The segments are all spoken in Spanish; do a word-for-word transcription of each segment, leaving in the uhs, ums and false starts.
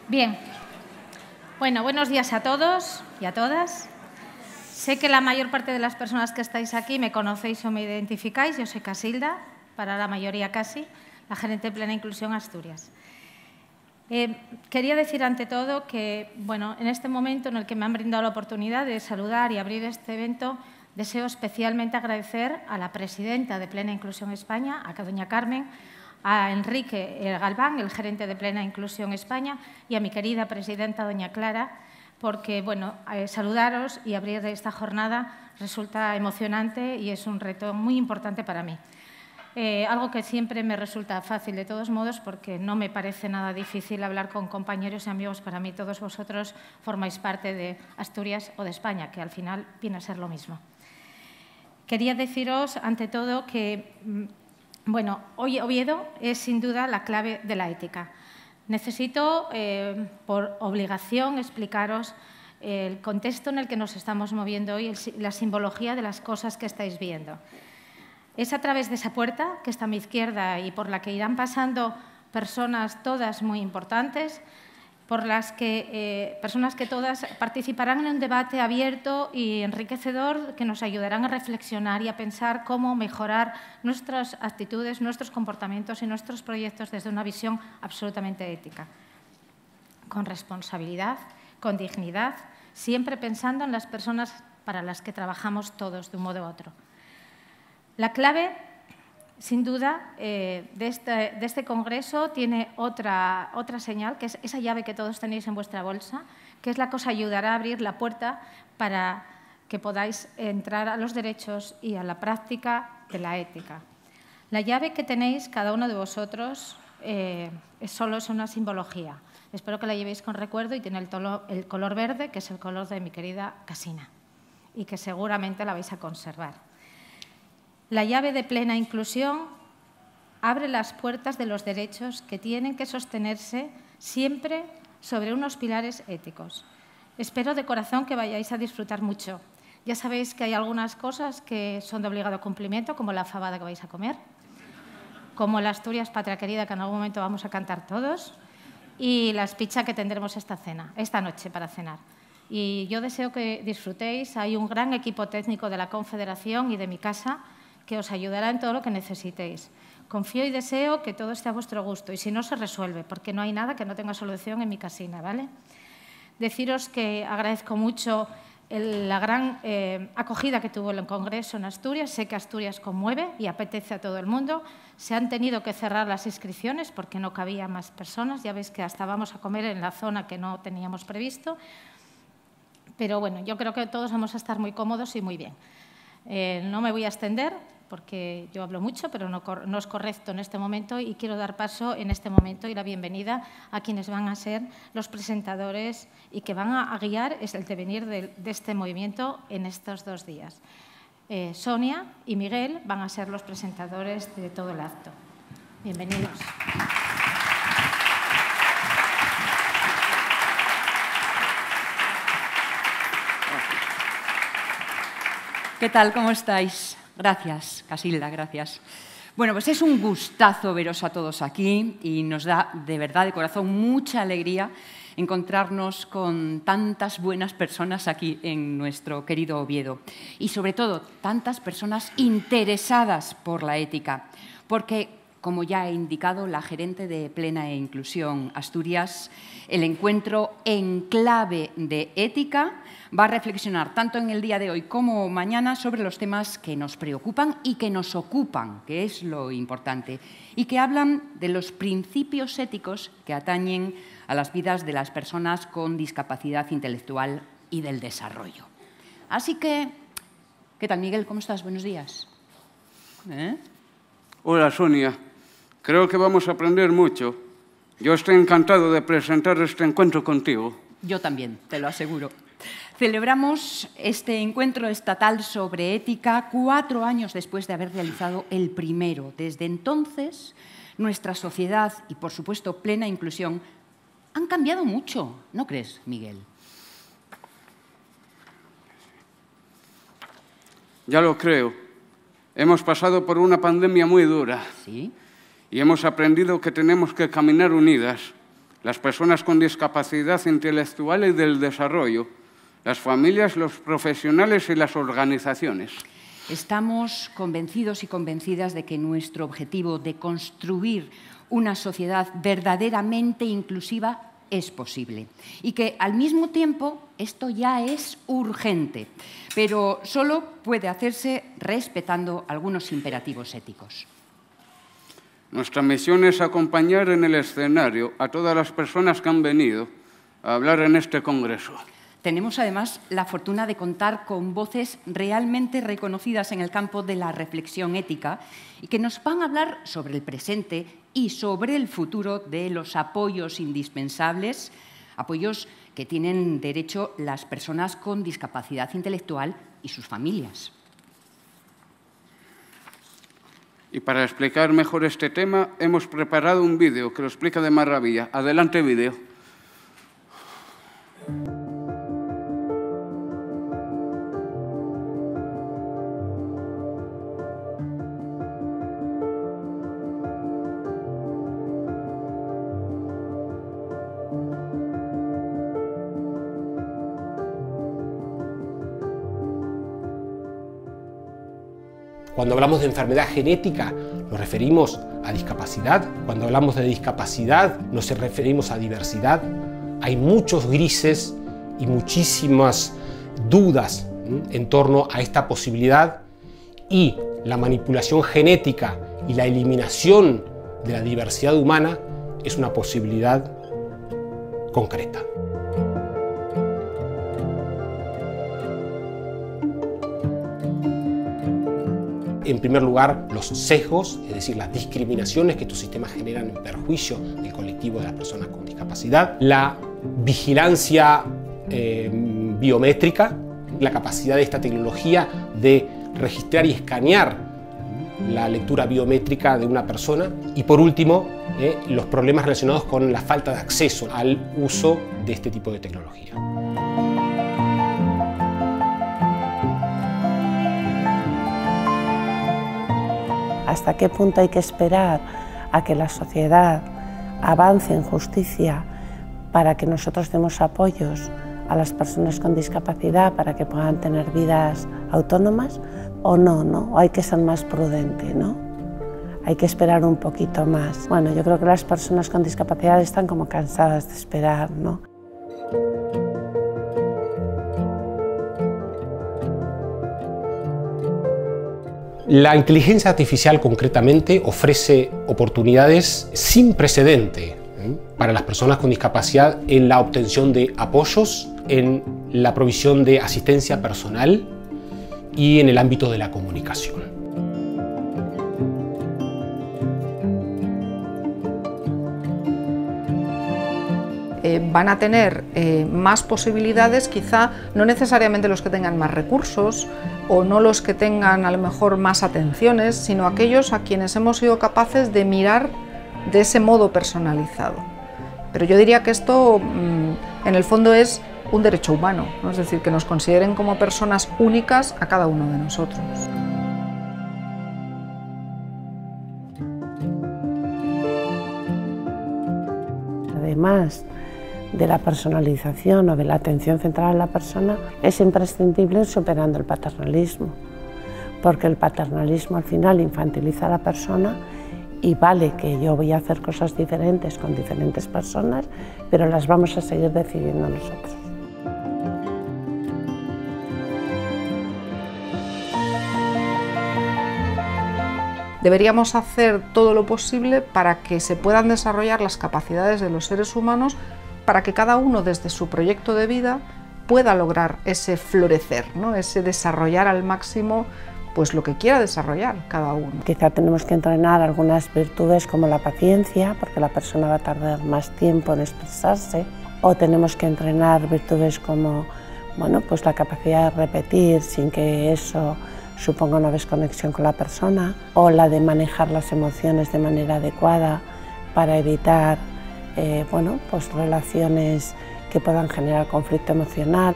Bien. Bueno, buenos días a todos y a todas. Sé que la mayor parte de las personas que estáis aquí me conocéis o me identificáis. Yo soy Casilda, para la mayoría casi, la gerente de Plena Inclusión Asturias. Eh, quería decir ante todo que, bueno, en este momento en el que me han brindado la oportunidad de saludar y abrir este evento, deseo especialmente agradecer a la presidenta de Plena Inclusión España, a doña Carmen, a Enrique Galván, el gerente de Plena Inclusión España, y a mi querida presidenta, doña Clara, porque, bueno, eh, saludaros y abrir esta jornada resulta emocionante y es un reto muy importante para mí. Eh, algo que siempre me resulta fácil de todos modos porque no me parece nada difícil hablar con compañeros y amigos. Para mí todos vosotros formáis parte de Asturias o de España, que al final viene a ser lo mismo. Quería deciros, ante todo, que bueno, hoy Oviedo es sin duda la clave de la ética. Necesito, eh, por obligación, explicaros el contexto en el que nos estamos moviendo hoy, el, la simbología de las cosas que estáis viendo. Es a través de esa puerta, que está a mi izquierda y por la que irán pasando personas todas muy importantes, por las que eh, personas que todas participarán en un debate abierto y enriquecedor que nos ayudarán a reflexionar y a pensar cómo mejorar nuestras actitudes, nuestros comportamientos y nuestros proyectos desde una visión absolutamente ética, con responsabilidad, con dignidad, siempre pensando en las personas para las que trabajamos todos de un modo u otro. La clave, sin duda, eh, de, este, de este congreso tiene otra, otra señal, que es esa llave que todos tenéis en vuestra bolsa, que es la que os ayudará a abrir la puerta para que podáis entrar a los derechos y a la práctica de la ética. La llave que tenéis cada uno de vosotros eh, es solo es una simbología. Espero que la llevéis con recuerdo y tiene el, tolo, el color verde, que es el color de mi querida Casina, y que seguramente la vais a conservar. La llave de Plena Inclusión abre las puertas de los derechos que tienen que sostenerse siempre sobre unos pilares éticos. Espero de corazón que vayáis a disfrutar mucho. Ya sabéis que hay algunas cosas que son de obligado cumplimiento, como la fabada que vais a comer, como la Asturias Patria Querida, que en algún momento vamos a cantar todos, y las pizzas que tendremos esta cena, esta noche para cenar. Y yo deseo que disfrutéis. Hay un gran equipo técnico de la Confederación y de mi casa que os ayudará en todo lo que necesitéis. Confío y deseo que todo esté a vuestro gusto y si no, se resuelve, porque no hay nada que no tenga solución en mi casina, ¿vale? Deciros que agradezco mucho el, la gran eh, acogida que tuvo el Congreso en Asturias. Sé que Asturias conmueve y apetece a todo el mundo. Se han tenido que cerrar las inscripciones porque no cabía más personas. Ya veis que hasta vamos a comer en la zona que no teníamos previsto. Pero bueno, yo creo que todos vamos a estar muy cómodos y muy bien. Eh, no me voy a extender porque yo hablo mucho, pero no, no es correcto en este momento y quiero dar paso en este momento y la bienvenida a quienes van a ser los presentadores y que van a guiar el devenir de, de este movimiento en estos dos días. Eh, Sonia y Miguel van a ser los presentadores de todo el acto. Bienvenidos. ¿Qué tal? ¿Cómo estáis? Gracias, Casilda, gracias. Bueno, pues es un gustazo veros a todos aquí y nos da de verdad, de corazón, mucha alegría encontrarnos con tantas buenas personas aquí en nuestro querido Oviedo y, sobre todo, tantas personas interesadas por la ética, porque, como ya he indicado la gerente de Plena e Inclusión Asturias, el encuentro en clave de ética va a reflexionar tanto en el día de hoy como mañana sobre los temas que nos preocupan y que nos ocupan, que es lo importante, y que hablan de los principios éticos que atañen a las vidas de las personas con discapacidad intelectual y del desarrollo. Así que, ¿qué tal, Miguel? ¿Cómo estás? Buenos días. ¿Eh? Hola, Sonia. Creo que vamos a aprender mucho. Yo estoy encantado de presentar este encuentro contigo. Yo también, te lo aseguro. Celebramos este encuentro estatal sobre ética cuatro años después de haber realizado el primero. Desde entonces, nuestra sociedad y, por supuesto, Plena Inclusión han cambiado mucho, ¿no crees, Miguel? Ya lo creo. Hemos pasado por una pandemia muy dura. Sí. Y hemos aprendido que tenemos que caminar unidas. las personas con discapacidad intelectual y del desarrollo, las familias, los profesionales y las organizaciones. Estamos convencidos y convencidas de que nuestro objetivo de construir una sociedad verdaderamente inclusiva es posible y que al mismo tiempo esto ya es urgente, pero solo puede hacerse respetando algunos imperativos éticos. Nuestra misión es acompañar en el escenario a todas las personas que han venido a hablar en este congreso. Tenemos además la fortuna de contar con voces realmente reconocidas en el campo de la reflexión ética y que nos van a hablar sobre el presente y sobre el futuro de los apoyos indispensables, apoyos que tienen derecho las personas con discapacidad intelectual y sus familias. Y para explicar mejor este tema, hemos preparado un vídeo que lo explica de maravilla. Adelante, vídeo. Cuando hablamos de enfermedad genética, nos referimos a discapacidad. Cuando hablamos de discapacidad, nos referimos a diversidad. Hay muchos grises y muchísimas dudas en torno a esta posibilidad, y la manipulación genética y la eliminación de la diversidad humana es una posibilidad concreta. En primer lugar, los sesgos, es decir, las discriminaciones que estos sistemas generan en perjuicio del colectivo de las personas con discapacidad. La vigilancia eh, biométrica, la capacidad de esta tecnología de registrar y escanear la lectura biométrica de una persona. Y por último, eh, los problemas relacionados con la falta de acceso al uso de este tipo de tecnología. ¿Hasta qué punto hay que esperar a que la sociedad avance en justicia para que nosotros demos apoyos a las personas con discapacidad para que puedan tener vidas autónomas? ¿O no, no? ¿O hay que ser más prudente, no? Hay que esperar un poquito más. Bueno, yo creo que las personas con discapacidad están como cansadas de esperar, ¿no? La inteligencia artificial concretamente ofrece oportunidades sin precedente ¿eh? para las personas con discapacidad en la obtención de apoyos, en la provisión de asistencia personal y en el ámbito de la comunicación. Eh, van a tener eh, más posibilidades, quizá no necesariamente los que tengan más recursos o no los que tengan a lo mejor más atenciones, sino aquellos a quienes hemos sido capaces de mirar de ese modo personalizado. Pero yo diría que esto mmm, en el fondo es un derecho humano, ¿no? Es decir, que nos consideren como personas únicas a cada uno de nosotros. Además de la personalización o de la atención centrada en la persona, es imprescindible ir superando el paternalismo, porque el paternalismo al final infantiliza a la persona y vale que yo voy a hacer cosas diferentes con diferentes personas, pero las vamos a seguir decidiendo nosotros. Deberíamos hacer todo lo posible para que se puedan desarrollar las capacidades de los seres humanos, para que cada uno desde su proyecto de vida pueda lograr ese florecer, ¿no? Ese desarrollar al máximo pues lo que quiera desarrollar cada uno. Quizá tenemos que entrenar algunas virtudes como la paciencia, porque la persona va a tardar más tiempo en expresarse, o tenemos que entrenar virtudes como bueno, pues la capacidad de repetir sin que eso suponga una desconexión con la persona, o la de manejar las emociones de manera adecuada para evitar eh, bueno, pues relaciones que puedan generar conflicto emocional.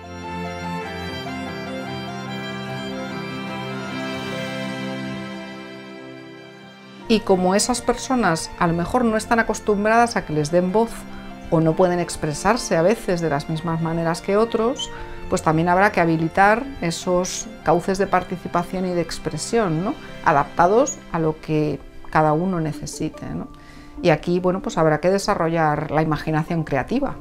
Y como esas personas a lo mejor no están acostumbradas a que les den voz o no pueden expresarse a veces de las mismas maneras que otros, pues también habrá que habilitar esos cauces de participación y de expresión, ¿no?, adaptados a lo que cada uno necesite, ¿no? Y aquí, bueno, pues habrá que desarrollar la imaginación creativa.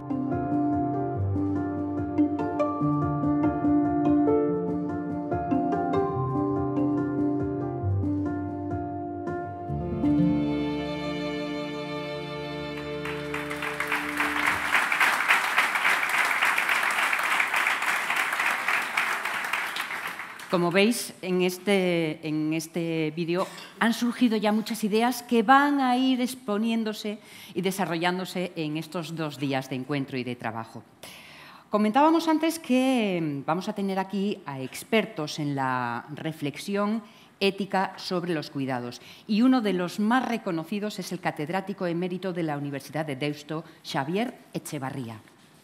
Como veis, en este, en este vídeo han surgido ya muchas ideas que van a ir exponiéndose y desarrollándose en estos dos días de encuentro y de trabajo. Comentábamos antes que vamos a tener aquí a expertos en la reflexión ética sobre los cuidados, y uno de los más reconocidos es el catedrático emérito de la Universidad de Deusto, Xavier Echevarría.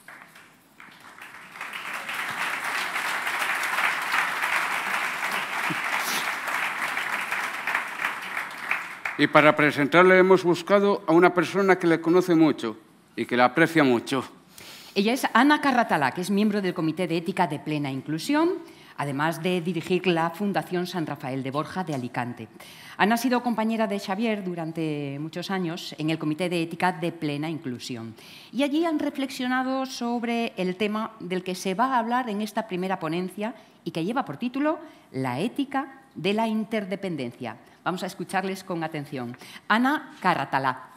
Y para presentarle hemos buscado a una persona que le conoce mucho y que la aprecia mucho. Ella es Ana Carratalá, que es miembro del Comité de Ética de Plena Inclusión, además de dirigir la Fundación San Rafael de Borja de Alicante. Ana ha sido compañera de Xavier durante muchos años en el Comité de Ética de Plena Inclusión. Y allí han reflexionado sobre el tema del que se va a hablar en esta primera ponencia y que lleva por título La ética de la interdependencia. Vamos a escucharles con atención. Ana Carratalá.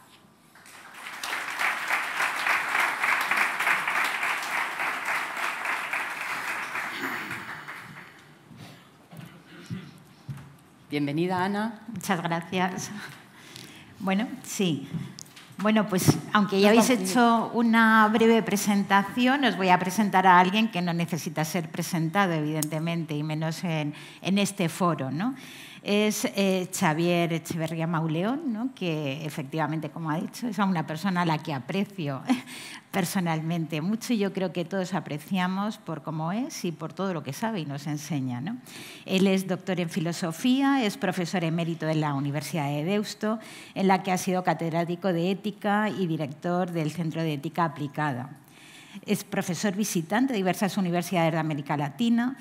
Bienvenida, Ana. Muchas gracias. Bueno, sí. Bueno, pues aunque ya habéis hecho una breve presentación, os voy a presentar a alguien que no necesita ser presentado, evidentemente, y menos en, en este foro, ¿no? Es eh, Xavier Echevarría Mauleón, ¿no?, que efectivamente, como ha dicho, es una persona a la que aprecio personalmente mucho, y yo creo que todos apreciamos por cómo es y por todo lo que sabe y nos enseña, ¿no? Él es doctor en filosofía, es profesor emérito de la Universidad de Deusto, en la que ha sido catedrático de ética y director del Centro de Ética Aplicada. Es profesor visitante de diversas universidades de América Latina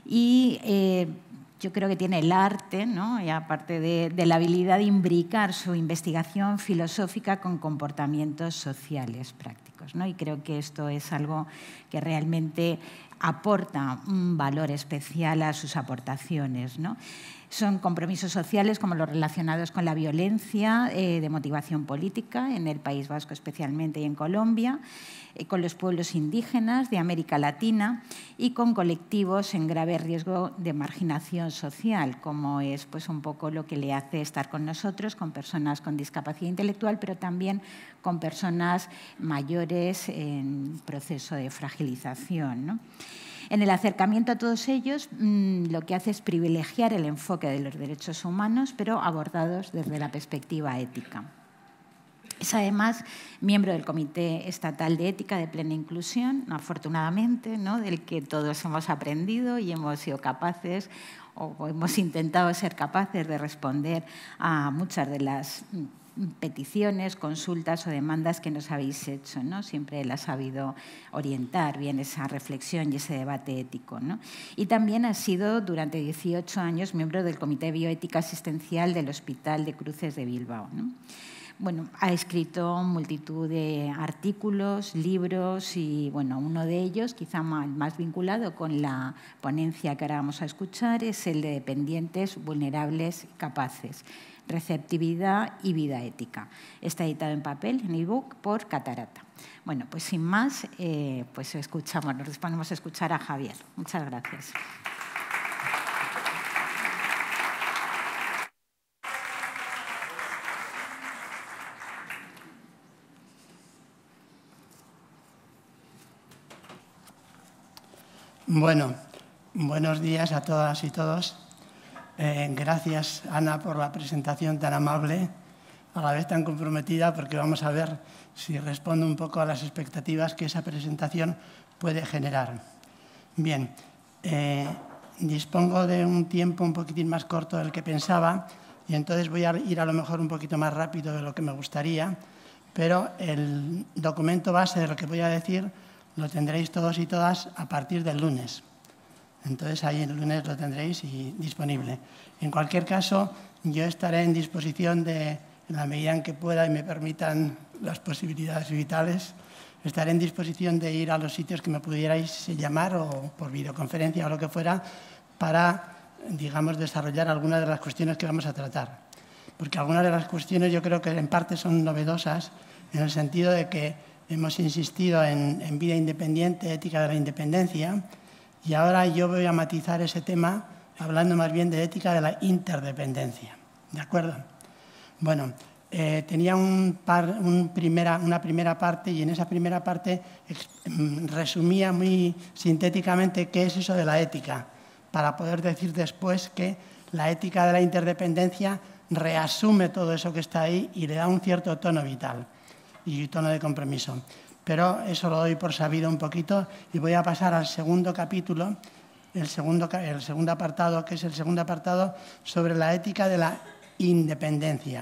y eh, yo creo que tiene el arte, ¿no?, y aparte de, de la habilidad de imbricar su investigación filosófica con comportamientos sociales prácticos, ¿no? Y creo que esto es algo que realmente aporta un valor especial a sus aportaciones, ¿no? Son compromisos sociales como los relacionados con la violencia eh, de motivación política en el País Vasco especialmente y en Colombia, eh, con los pueblos indígenas de América Latina y con colectivos en grave riesgo de marginación social, como es pues, un poco lo que le hace estar con nosotros, con personas con discapacidad intelectual, pero también con personas mayores en proceso de fragilización, ¿no? En el acercamiento a todos ellos, mmm, lo que hace es privilegiar el enfoque de los derechos humanos, pero abordados desde la perspectiva ética. Es además miembro del Comité Estatal de Ética de Plena Inclusión, afortunadamente, ¿no?, del que todos hemos aprendido y hemos sido capaces o hemos intentado ser capaces de responder a muchas de las peticiones, consultas o demandas que nos habéis hecho, ¿no? Siempre él ha sabido orientar bien esa reflexión y ese debate ético, ¿no? Y también ha sido durante dieciocho años miembro del Comité de Bioética Asistencial del Hospital de Cruces de Bilbao, ¿no? Bueno, ha escrito multitud de artículos, libros y, bueno, uno de ellos, quizá más, más vinculado con la ponencia que ahora vamos a escuchar, es el de Dependientes, Vulnerables y Capaces, Receptividad y Vida Ética. Está editado en papel, en ebook, por Catarata. Bueno, pues sin más, eh, pues escuchamos, nos disponemos a escuchar a Javier. Muchas gracias. Bueno, buenos días a todas y todos. Eh, gracias, Ana, por la presentación tan amable, a la vez tan comprometida, porque vamos a ver si respondo un poco a las expectativas que esa presentación puede generar. Bien, eh, dispongo de un tiempo un poquitín más corto del que pensaba y entonces voy a ir a lo mejor un poquito más rápido de lo que me gustaría, pero el documento base de lo que voy a decir lo tendréis todos y todas a partir del lunes. Entonces, ahí el lunes lo tendréis y disponible. En cualquier caso, yo estaré en disposición de, en la medida en que pueda y me permitan las posibilidades vitales, estaré en disposición de ir a los sitios que me pudierais llamar o por videoconferencia o lo que fuera para, digamos, desarrollar algunas de las cuestiones que vamos a tratar. Porque algunas de las cuestiones yo creo que en parte son novedosas en el sentido de que hemos insistido en, en vida independiente, ética de la independencia, y ahora yo voy a matizar ese tema hablando más bien de ética de la interdependencia. ¿De acuerdo? Bueno, eh, tenía un par, un primera, una primera parte y en esa primera parte resumía muy sintéticamente qué es eso de la ética, para poder decir después que la ética de la interdependencia reasume todo eso que está ahí y le da un cierto tono vital y tono de compromiso. Pero eso lo doy por sabido un poquito y voy a pasar al segundo capítulo, el segundo, el segundo apartado, que es el segundo apartado sobre la ética de la independencia.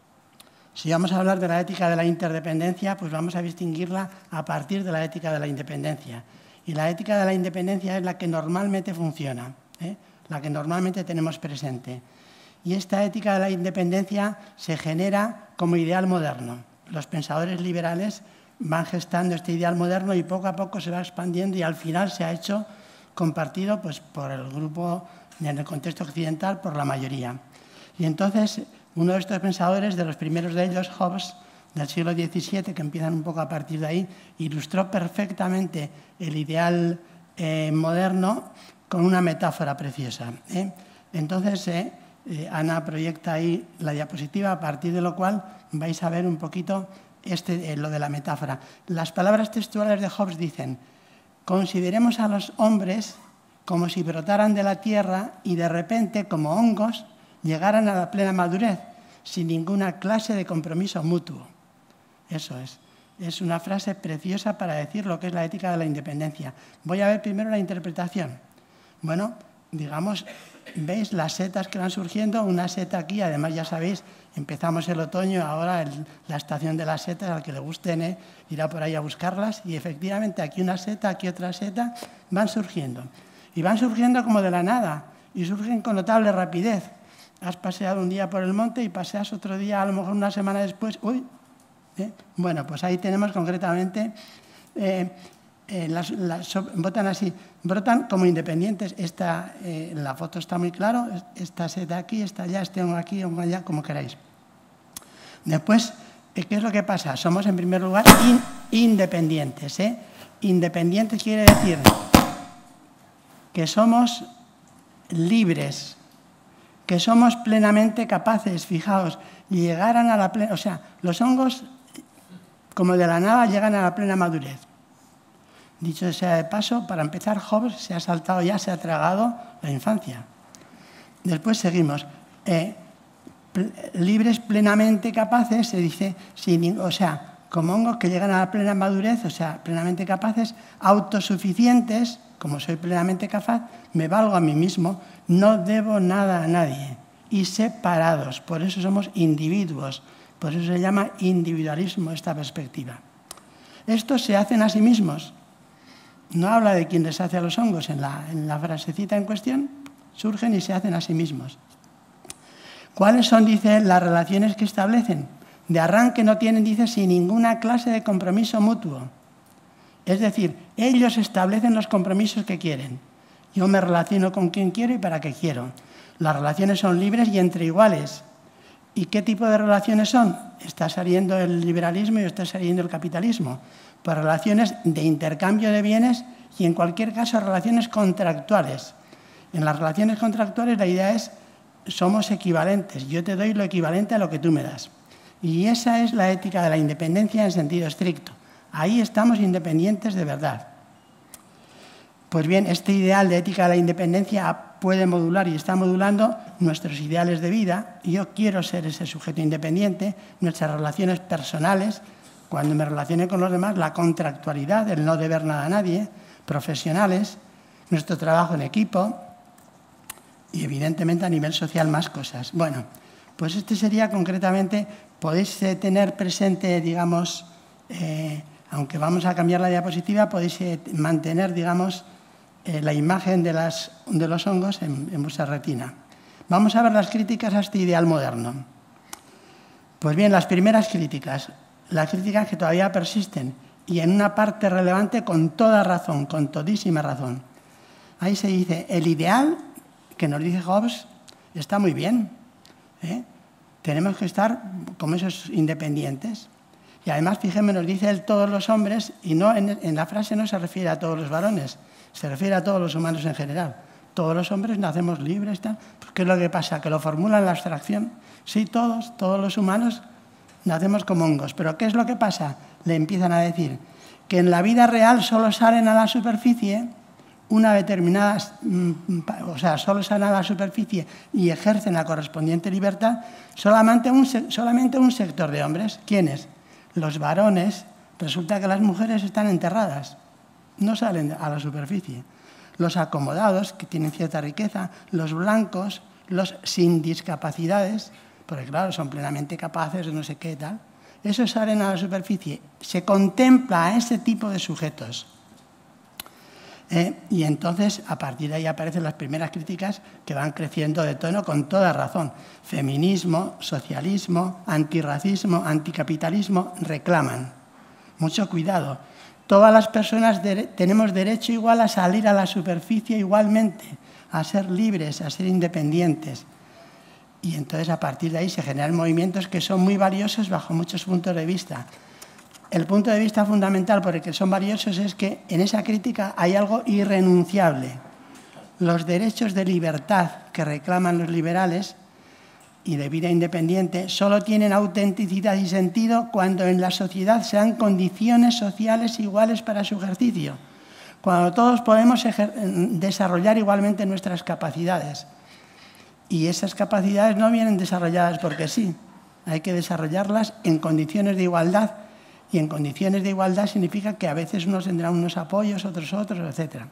Si vamos a hablar de la ética de la interdependencia, pues vamos a distinguirla a partir de la ética de la independencia. Y la ética de la independencia es la que normalmente funciona, ¿eh? La que normalmente tenemos presente. Y esta ética de la independencia se genera como ideal moderno. Los pensadores liberales van gestando este ideal moderno y poco a poco se va expandiendo y al final se ha hecho compartido pues, por el grupo, en el contexto occidental, por la mayoría. Y entonces, uno de estos pensadores, de los primeros de ellos, Hobbes, del siglo diecisiete, que empiezan un poco a partir de ahí, ilustró perfectamente el ideal eh, moderno con una metáfora preciosa. ¿eh? Entonces, eh, eh, Ana proyecta ahí la diapositiva, a partir de lo cual vais a ver un poquito este, eh, lo de la metáfora. Las palabras textuales de Hobbes dicen: consideremos a los hombres como si brotaran de la tierra y de repente, como hongos, llegaran a la plena madurez, sin ninguna clase de compromiso mutuo. Eso es. Es una frase preciosa para decir lo que es la ética de la independencia. Voy a ver primero la interpretación. Bueno, digamos, ¿veis las setas que van surgiendo? Una seta aquí, además ya sabéis, empezamos el otoño, ahora el, la estación de las setas, al que le gusten, ¿eh? irá por ahí a buscarlas, y efectivamente aquí una seta, aquí otra seta, van surgiendo. Y van surgiendo como de la nada, y surgen con notable rapidez. Has paseado un día por el monte y paseas otro día, a lo mejor una semana después, ¡uy! ¿Eh? Bueno, pues ahí tenemos concretamente, eh, eh, las, las, so, brotan así, brotan como independientes. Esta, eh, la foto está muy claro, esta seta aquí, esta allá, este uno aquí, uno allá, como queráis. Después, ¿qué es lo que pasa? Somos en primer lugar in, independientes. ¿eh? Independientes quiere decir que somos libres, que somos plenamente capaces, fijaos, llegaran a la plena, o sea, los hongos, como de la nada, llegan a la plena madurez. Dicho sea de paso, para empezar, Hobbes se ha saltado ya, se ha tragado la infancia. Después seguimos. Eh, pl libres, plenamente capaces, se dice, sin, o sea, como hongos que llegan a la plena madurez, o sea, plenamente capaces, autosuficientes, como soy plenamente capaz, me valgo a mí mismo, no debo nada a nadie. Y separados, por eso somos individuos, por eso se llama individualismo esta perspectiva. Estos se hacen a sí mismos. No habla de quien les hace a los hongos, en la, en la frasecita en cuestión, surgen y se hacen a sí mismos. ¿Cuáles son, dice, las relaciones que establecen? De arranque no tienen, dice, sin ninguna clase de compromiso mutuo. Es decir, ellos establecen los compromisos que quieren. Yo me relaciono con quien quiero y para qué quiero. Las relaciones son libres y entre iguales. ¿Y qué tipo de relaciones son? Está saliendo el liberalismo y está saliendo el capitalismo. Pues relaciones de intercambio de bienes y, en cualquier caso, relaciones contractuales. En las relaciones contractuales la idea es, somos equivalentes. Yo te doy lo equivalente a lo que tú me das. Y esa es la ética de la independencia en sentido estricto. Ahí estamos independientes de verdad. Pues bien, este ideal de ética de la independencia puede modular y está modulando nuestros ideales de vida. Yo quiero ser ese sujeto independiente, nuestras relaciones personales, cuando me relacione con los demás, la contractualidad, el no deber nada a nadie, profesionales, nuestro trabajo en equipo y, evidentemente, a nivel social más cosas. Bueno, Pues este sería concretamente, podéis eh, tener presente, digamos, eh, aunque vamos a cambiar la diapositiva, podéis eh, mantener, digamos, eh, la imagen de, las, de los hongos en, en vuestra retina. Vamos a ver las críticas a este ideal moderno. Pues bien, las primeras críticas, las críticas que todavía persisten y en una parte relevante con toda razón, con todísima razón. Ahí se dice, el ideal que nos dice Hobbes está muy bien, ¿eh? Tenemos que estar como esos independientes. Y además, fíjense, nos dice él todos los hombres, y no en, en la frase no se refiere a todos los varones, se refiere a todos los humanos en general. Todos los hombres nacemos libres, tal. ¿Qué es lo que pasa? Que lo formula en la abstracción. Sí, todos, todos los humanos nacemos como hongos. Pero ¿qué es lo que pasa? Le empiezan a decir que en la vida real solo salen a la superficie una determinada, o sea, solo salen a la superficie y ejercen la correspondiente libertad solamente un, solamente un sector de hombres. ¿Quiénes? Los varones. Resulta que las mujeres están enterradas, no salen a la superficie. Los acomodados, que tienen cierta riqueza, los blancos, los sin discapacidades, porque claro, son plenamente capaces de no sé qué tal, esos salen a la superficie. Se contempla a ese tipo de sujetos. Eh, y entonces, a partir de ahí aparecen las primeras críticas que van creciendo de tono con toda razón. Feminismo, socialismo, antirracismo, anticapitalismo, reclaman. Mucho cuidado. Todas las personas de, tenemos derecho igual a salir a la superficie igualmente, a ser libres, a ser independientes. Y entonces a partir de ahí se generan movimientos que son muy valiosos bajo muchos puntos de vista. El punto de vista fundamental por el que son valiosos es que en esa crítica hay algo irrenunciable. Los derechos de libertad que reclaman los liberales y de vida independiente solo tienen autenticidad y sentido cuando en la sociedad se dan condiciones sociales iguales para su ejercicio, cuando todos podemos desarrollar igualmente nuestras capacidades. Y esas capacidades no vienen desarrolladas porque sí, hay que desarrollarlas en condiciones de igualdad, y en condiciones de igualdad significa que a veces unos tendrán unos apoyos, otros otros, etcétera.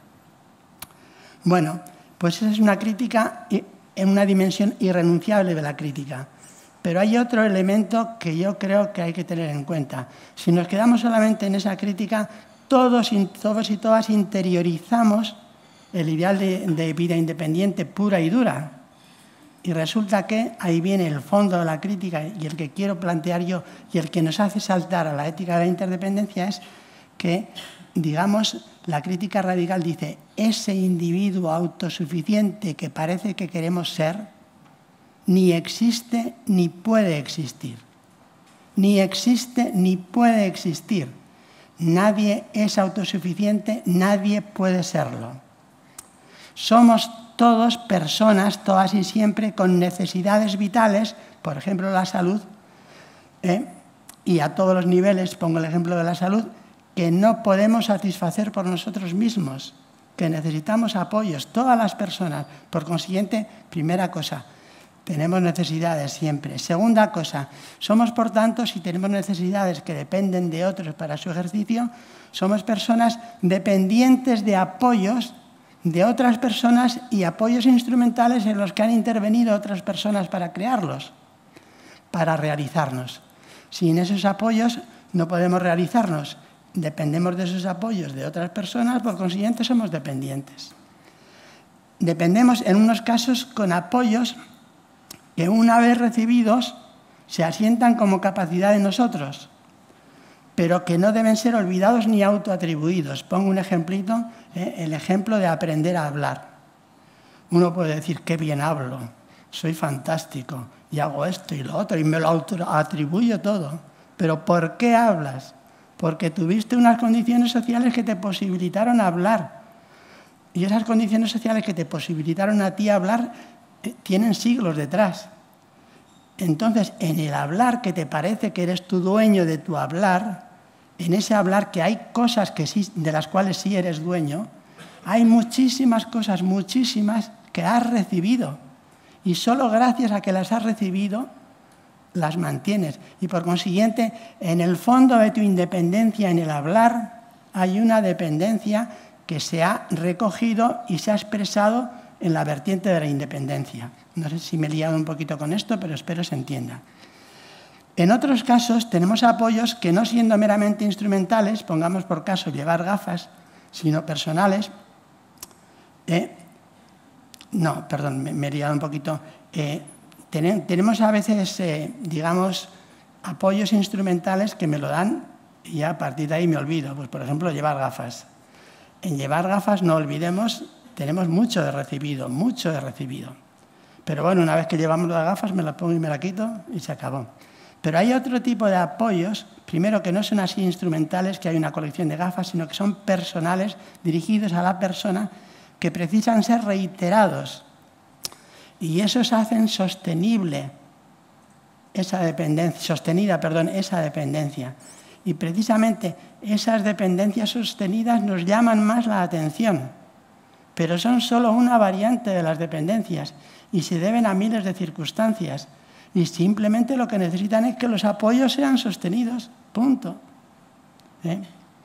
Bueno, pues esa es una crítica en una dimensión irrenunciable de la crítica. Pero hay otro elemento que yo creo que hay que tener en cuenta. Si nos quedamos solamente en esa crítica, todos, todos y todas interiorizamos el ideal de, de vida independiente pura y dura. Y resulta que ahí viene el fondo de la crítica y el que quiero plantear yo y el que nos hace saltar a la ética de la interdependencia es que, digamos, la crítica radical dice ese individuo autosuficiente que parece que queremos ser ni existe ni puede existir. Ni existe ni puede existir. Nadie es autosuficiente, nadie puede serlo. Somos todos personas, todas y siempre, con necesidades vitales, por ejemplo, la salud, ¿eh? y a todos los niveles, pongo el ejemplo de la salud, que no podemos satisfacer por nosotros mismos, que necesitamos apoyos, todas las personas. Por consiguiente, primera cosa, tenemos necesidades siempre. Segunda cosa, somos, por tanto, si tenemos necesidades que dependen de otros para su ejercicio, somos personas dependientes de apoyos de otras personas y apoyos instrumentales en los que han intervenido otras personas para crearlos, para realizarnos. Sin esos apoyos no podemos realizarnos. Dependemos de esos apoyos de otras personas, por consiguiente somos dependientes. Dependemos en unos casos con apoyos que una vez recibidos se asientan como capacidad de nosotros, pero que no deben ser olvidados ni autoatribuidos. Pongo un ejemplito, eh, el ejemplo de aprender a hablar. Uno puede decir, qué bien hablo, soy fantástico, y hago esto y lo otro, y me lo atribuyo todo. Pero ¿por qué hablas? Porque tuviste unas condiciones sociales que te posibilitaron hablar. Y esas condiciones sociales que te posibilitaron a ti hablar eh, tienen siglos detrás. Entonces, en el hablar que te parece que eres tu dueño de tu hablar, en ese hablar que hay cosas que sí, de las cuales sí eres dueño, hay muchísimas cosas, muchísimas que has recibido. Y solo gracias a que las has recibido, las mantienes. Y por consiguiente, en el fondo de tu independencia en el hablar, hay una dependencia que se ha recogido y se ha expresado en la vertiente de la independencia. No sé si me he liado un poquito con esto, pero espero se entienda. En otros casos tenemos apoyos que no siendo meramente instrumentales, pongamos por caso llevar gafas, sino personales. Eh, no, perdón, me, me he liado un poquito. Eh, ten, tenemos a veces, eh, digamos, apoyos instrumentales que me lo dan y a partir de ahí me olvido. Pues, por ejemplo, llevar gafas. En llevar gafas, no olvidemos, tenemos mucho de recibido, mucho de recibido. Pero bueno, una vez que llevamos las gafas, me las pongo y me las quito y se acabó. Pero hay otro tipo de apoyos, primero que no son así instrumentales, que hay una colección de gafas, sino que son personales, dirigidos a la persona, que precisan ser reiterados. Y esos hacen sostenible esa dependencia, sostenida, perdón, esa dependencia. Y precisamente esas dependencias sostenidas nos llaman más la atención, pero son solo una variante de las dependencias y se deben a miles de circunstancias. Y simplemente lo que necesitan es que los apoyos sean sostenidos, punto. ¿Eh?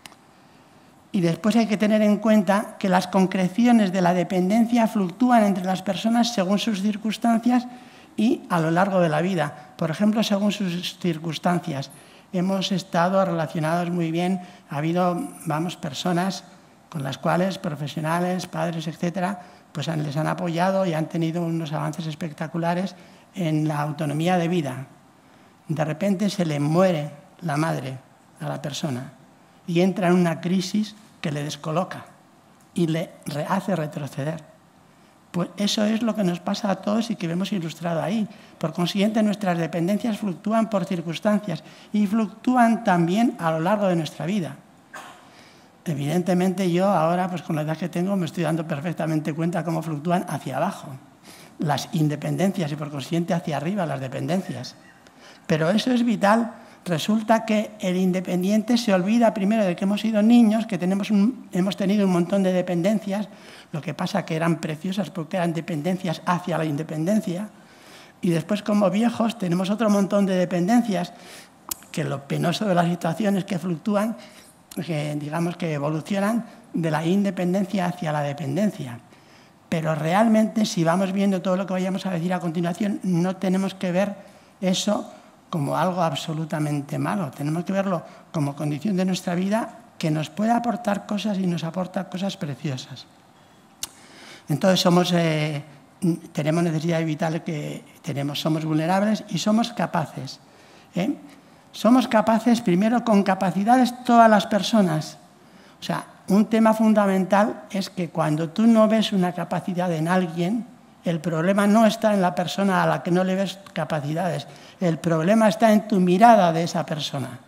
Y después hay que tener en cuenta que las concreciones de la dependencia fluctúan entre las personas según sus circunstancias y a lo largo de la vida. Por ejemplo, según sus circunstancias. Hemos estado relacionados muy bien, ha habido, vamos, personas con las cuales profesionales, padres, etcétera, pues les han apoyado y han tenido unos avances espectaculares en la autonomía de vida. De repente se le muere la madre a la persona y entra en una crisis que le descoloca y le hace retroceder. Pues eso es lo que nos pasa a todos y que vemos ilustrado ahí. Por consiguiente, nuestras dependencias fluctúan por circunstancias y fluctúan también a lo largo de nuestra vida. Evidentemente yo ahora, pues con la edad que tengo, me estoy dando perfectamente cuenta cómo fluctúan hacia abajo las independencias y por consiguiente hacia arriba las dependencias. Pero eso es vital. Resulta que el independiente se olvida primero de que hemos sido niños, que tenemos un, hemos tenido un montón de dependencias, lo que pasa que eran preciosas porque eran dependencias hacia la independencia, y después como viejos tenemos otro montón de dependencias, que lo penoso de la situación es que fluctúan, que digamos que evolucionan de la independencia hacia la dependencia. Pero realmente, si vamos viendo todo lo que vayamos a decir a continuación, no tenemos que ver eso como algo absolutamente malo. Tenemos que verlo como condición de nuestra vida que nos puede aportar cosas y nos aporta cosas preciosas. Entonces, somos, eh, tenemos necesidades vitales que tenemos, somos vulnerables y somos capaces. ¿eh? Somos capaces, primero, con capacidades todas las personas. O sea, un tema fundamental es que cuando tú no ves una capacidad en alguien, el problema no está en la persona a la que no le ves capacidades. El problema está en tu mirada de esa persona.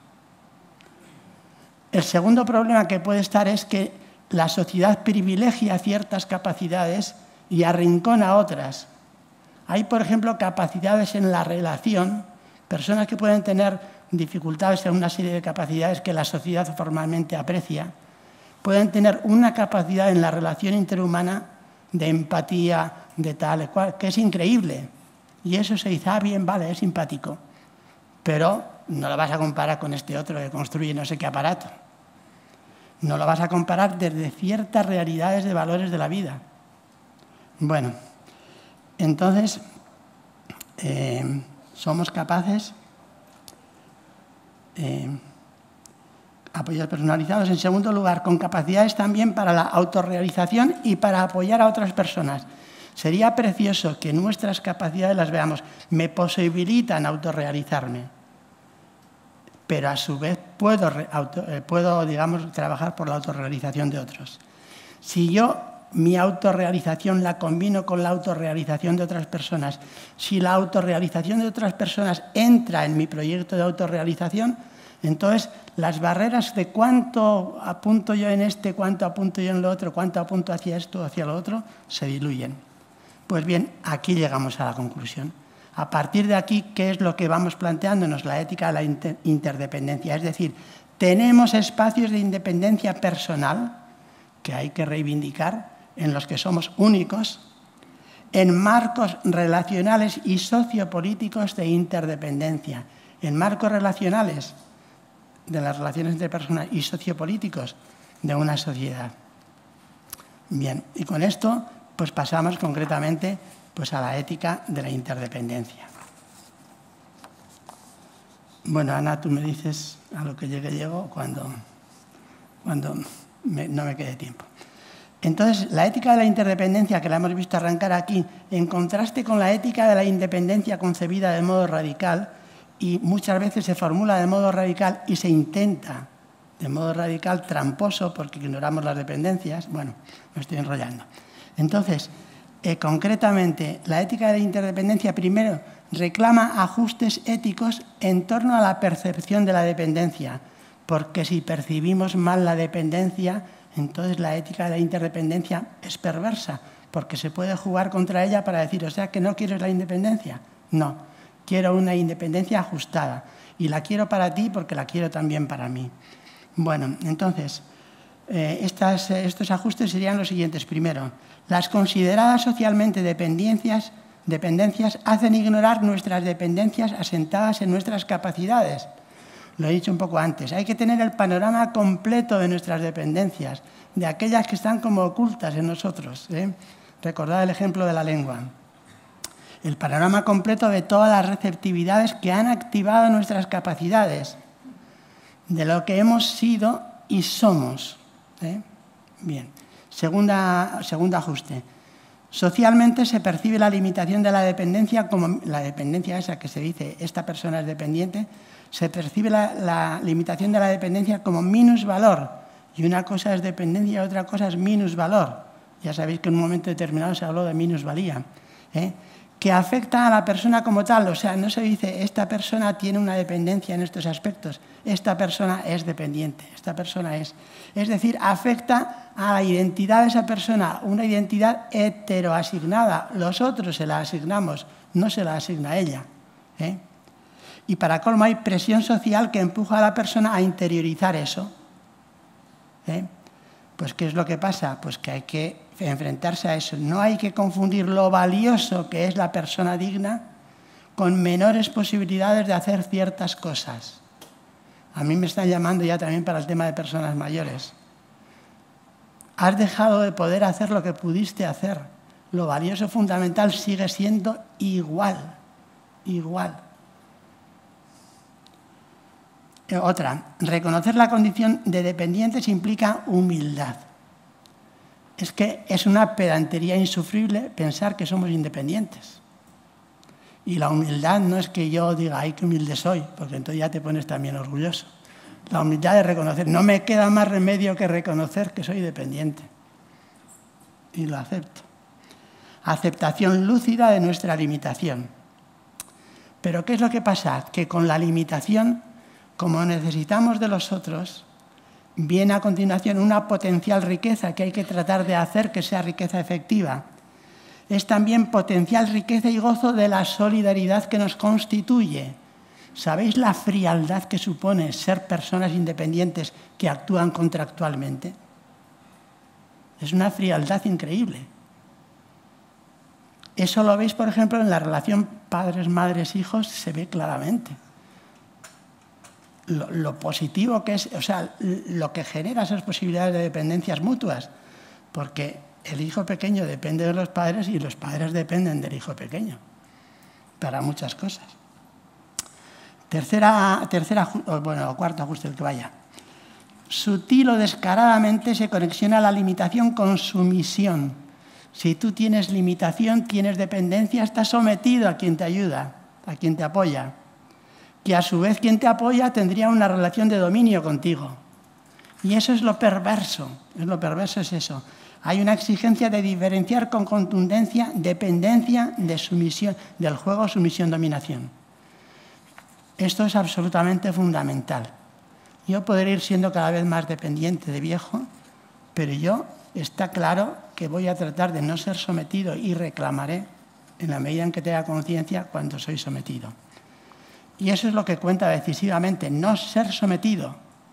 El segundo problema que puede estar es que la sociedad privilegia ciertas capacidades y arrincona otras. Hay, por ejemplo, capacidades en la relación, personas que pueden tener dificultades en una serie de capacidades que la sociedad formalmente aprecia, pueden tener una capacidad en la relación interhumana de empatía, de tal cual, que es increíble. Y eso se dice, ah, bien, vale, es simpático. Pero no lo vas a comparar con este otro que construye no sé qué aparato. No lo vas a comparar desde ciertas realidades de valores de la vida. Bueno, entonces, eh, somos capaces... Eh, apoyos personalizados. En segundo lugar, con capacidades también para la autorrealización y para apoyar a otras personas. Sería precioso que nuestras capacidades las veamos. Me posibilitan autorrealizarme, pero a su vez puedo, auto, eh, puedo digamos, trabajar por la autorrealización de otros. Si yo mi autorrealización la combino con la autorrealización de otras personas, si la autorrealización de otras personas entra en mi proyecto de autorrealización, entonces las barreras de cuánto apunto yo en este, cuánto apunto yo en lo otro, cuánto apunto hacia esto, hacia lo otro, se diluyen. Pues bien, aquí llegamos a la conclusión. A partir de aquí, ¿qué es lo que vamos planteándonos? La ética de la inter interdependencia. Es decir, tenemos espacios de independencia personal que hay que reivindicar, en los que somos únicos, en marcos relacionales y sociopolíticos de interdependencia. En marcos relacionales de las relaciones entre personas y sociopolíticos de una sociedad. Bien, y con esto pues pasamos concretamente pues, a la ética de la interdependencia. Bueno, Ana, tú me dices a lo que llegue llego cuando, cuando me, no me quede tiempo. Entonces, la ética de la interdependencia, que la hemos visto arrancar aquí, en contraste con la ética de la independencia concebida de modo radical, y muchas veces se formula de modo radical y se intenta de modo radical tramposo porque ignoramos las dependencias. Bueno, me estoy enrollando. Entonces, eh, concretamente, la ética de la interdependencia, primero, reclama ajustes éticos en torno a la percepción de la dependencia, porque si percibimos mal la dependencia, entonces la ética de la interdependencia es perversa, porque se puede jugar contra ella para decir, o sea, que no quieres la independencia. No, quiero una independencia ajustada, y la quiero para ti porque la quiero también para mí. Bueno, entonces, eh, estas, estos ajustes serían los siguientes. Primero, las consideradas socialmente dependencias Dependencias hacen ignorar nuestras dependencias asentadas en nuestras capacidades. Lo he dicho un poco antes. Hay que tener el panorama completo de nuestras dependencias, de aquellas que están como ocultas en nosotros. ¿eh? Recordad el ejemplo de la lengua. El panorama completo de todas las receptividades que han activado nuestras capacidades, de lo que hemos sido y somos. ¿eh? Bien. Segunda, segundo ajuste. Socialmente se percibe la limitación de la dependencia como la dependencia esa que se dice esta persona es dependiente, se percibe la, la limitación de la dependencia como minusvalor, y una cosa es dependencia y otra cosa es minusvalor. Ya sabéis que en un momento determinado se habló de minusvalía, ¿eh? que afecta a la persona como tal. O sea, no se dice esta persona tiene una dependencia en estos aspectos, esta persona es dependiente, esta persona es. Es decir, afecta a la identidad de esa persona, una identidad heteroasignada. Los otros se la asignamos, no se la asigna ella. ¿eh? Y para colmo hay presión social que empuja a la persona a interiorizar eso. ¿eh? Pues, ¿qué es lo que pasa? Pues que hay que enfrentarse a eso. No hay que confundir lo valioso que es la persona digna con menores posibilidades de hacer ciertas cosas. A mí me están llamando ya también para el tema de personas mayores. Has dejado de poder hacer lo que pudiste hacer. Lo valioso fundamental sigue siendo igual, igual. Otra, reconocer la condición de dependientes implica humildad. Es que es una pedantería insufrible pensar que somos independientes. Y la humildad no es que yo diga, ay, qué humilde soy, porque entonces ya te pones también orgulloso. La humildad es reconocer, no me queda más remedio que reconocer que soy dependiente. Y lo acepto. Aceptación lúcida de nuestra limitación. Pero ¿qué es lo que pasa? Que con la limitación, como necesitamos de los otros, viene a continuación una potencial riqueza que hay que tratar de hacer que sea riqueza efectiva. Es también potencial riqueza y gozo de la solidaridad que nos constituye. ¿Sabéis la frialdad que supone ser personas independientes que actúan contractualmente? Es una frialdad increíble. Eso lo veis, por ejemplo, en la relación padres, madres, hijos, se ve claramente. Lo, lo positivo que es, o sea, lo que genera esas posibilidades de dependencias mutuas, porque el hijo pequeño depende de los padres y los padres dependen del hijo pequeño para muchas cosas. Tercera, tercera bueno, cuarto ajuste, el que vaya. Sutil o descaradamente se conexiona la limitación con sumisión. Si tú tienes limitación, tienes dependencia, estás sometido a quien te ayuda, a quien te apoya. Que a su vez quien te apoya tendría una relación de dominio contigo. Y eso es lo perverso, es lo perverso es eso. Hay una exigencia de diferenciar con contundencia dependencia de sumisión, del juego sumisión-dominación. Esto es absolutamente fundamental. Yo podré ir siendo cada vez más dependiente de viejo, pero yo está claro que voy a tratar de no ser sometido y reclamaré en la medida en que tenga conciencia cuando soy sometido. Y eso es lo que cuenta decisivamente, no ser sometido.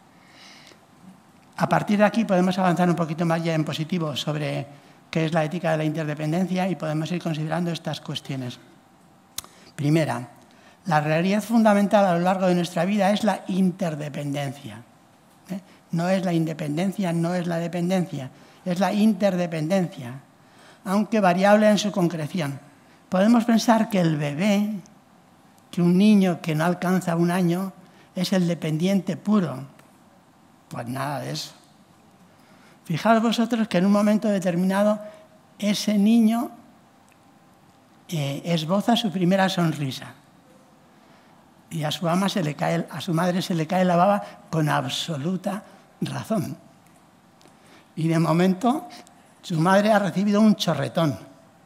A partir de aquí podemos avanzar un poquito más ya en positivo sobre qué es la ética de la interdependencia y podemos ir considerando estas cuestiones. Primera, la realidad fundamental a lo largo de nuestra vida es la interdependencia. ¿eh? No es la independencia, no es la dependencia, es la interdependencia. aunque variable en su concreción. Podemos pensar que el bebé, que un niño que no alcanza un año, es el dependiente puro. Pues nada de eso. Fijaos vosotros que en un momento determinado ese niño eh, esboza su primera sonrisa. Y a su ama se le cae, a su madre se le cae la baba con absoluta razón. Y de momento su madre ha recibido un chorretón.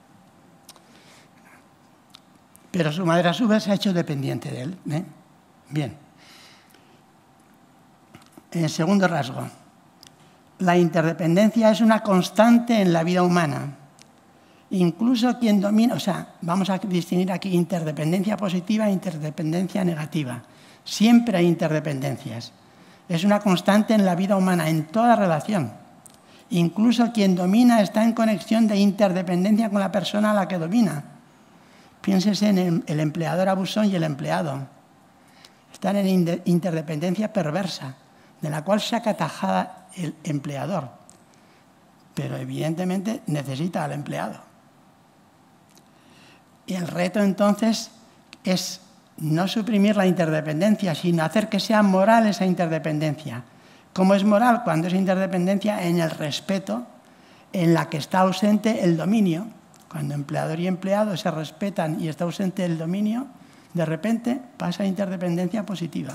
Pero su madre a su vez se ha hecho dependiente de él. ¿eh? Bien. El segundo rasgo. La interdependencia es una constante en la vida humana. Incluso quien domina, o sea, vamos a distinguir aquí interdependencia positiva e interdependencia negativa. Siempre hay interdependencias. Es una constante en la vida humana, en toda relación. Incluso quien domina está en conexión de interdependencia con la persona a la que domina. Piénsese en el empleador abusón y el empleado. Están en interdependencia perversa, de la cual saca tajada el empleador. Pero evidentemente necesita al empleado. Y el reto entonces es no suprimir la interdependencia, sino hacer que sea moral esa interdependencia. ¿Cómo es moral? Cuando es interdependencia en el respeto, en la que está ausente el dominio. Cuando empleador y empleado se respetan y está ausente el dominio, de repente pasa a interdependencia positiva.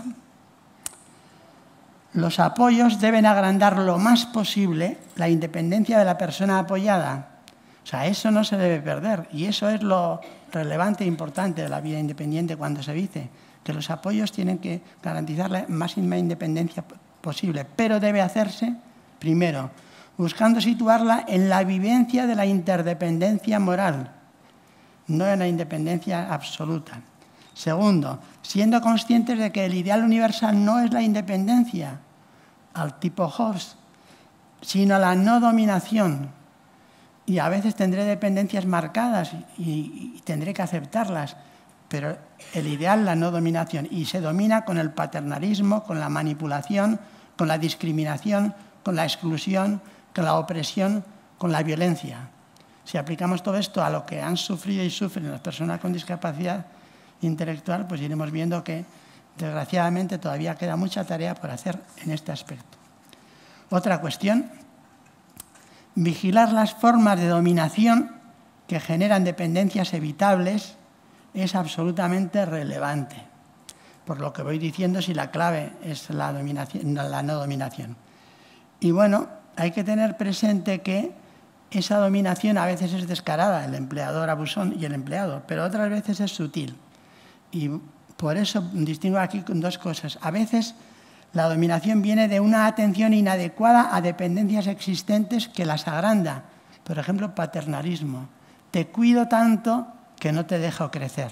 Los apoyos deben agrandar lo más posible la independencia de la persona apoyada. O sea, eso no se debe perder. Y eso es lo relevante e importante de la vida independiente cuando se dice que los apoyos tienen que garantizar la máxima independencia posible. Pero debe hacerse, primero, buscando situarla en la vivencia de la interdependencia moral, no en la independencia absoluta. Segundo, siendo conscientes de que el ideal universal no es la independencia al tipo Hobbes, sino la no dominación. Y a veces tendré dependencias marcadas y, y tendré que aceptarlas, pero el ideal la no dominación. Y se domina con el paternalismo, con la manipulación, con la discriminación, con la exclusión, con la opresión, con la violencia. Si aplicamos todo esto a lo que han sufrido y sufren las personas con discapacidad intelectual, pues iremos viendo que, desgraciadamente, todavía queda mucha tarea por hacer en este aspecto. Otra cuestión, vigilar las formas de dominación que generan dependencias evitables es absolutamente relevante. Por lo que voy diciendo, si la clave es la, dominación, la no dominación. Y bueno, hay que tener presente que esa dominación a veces es descarada, el empleador abusón y el empleado, pero otras veces es sutil. Y por eso distingo aquí con dos cosas. A veces la dominación viene de una atención inadecuada a dependencias existentes que las agranda. Por ejemplo, paternalismo. Te cuido tanto que no te dejo crecer.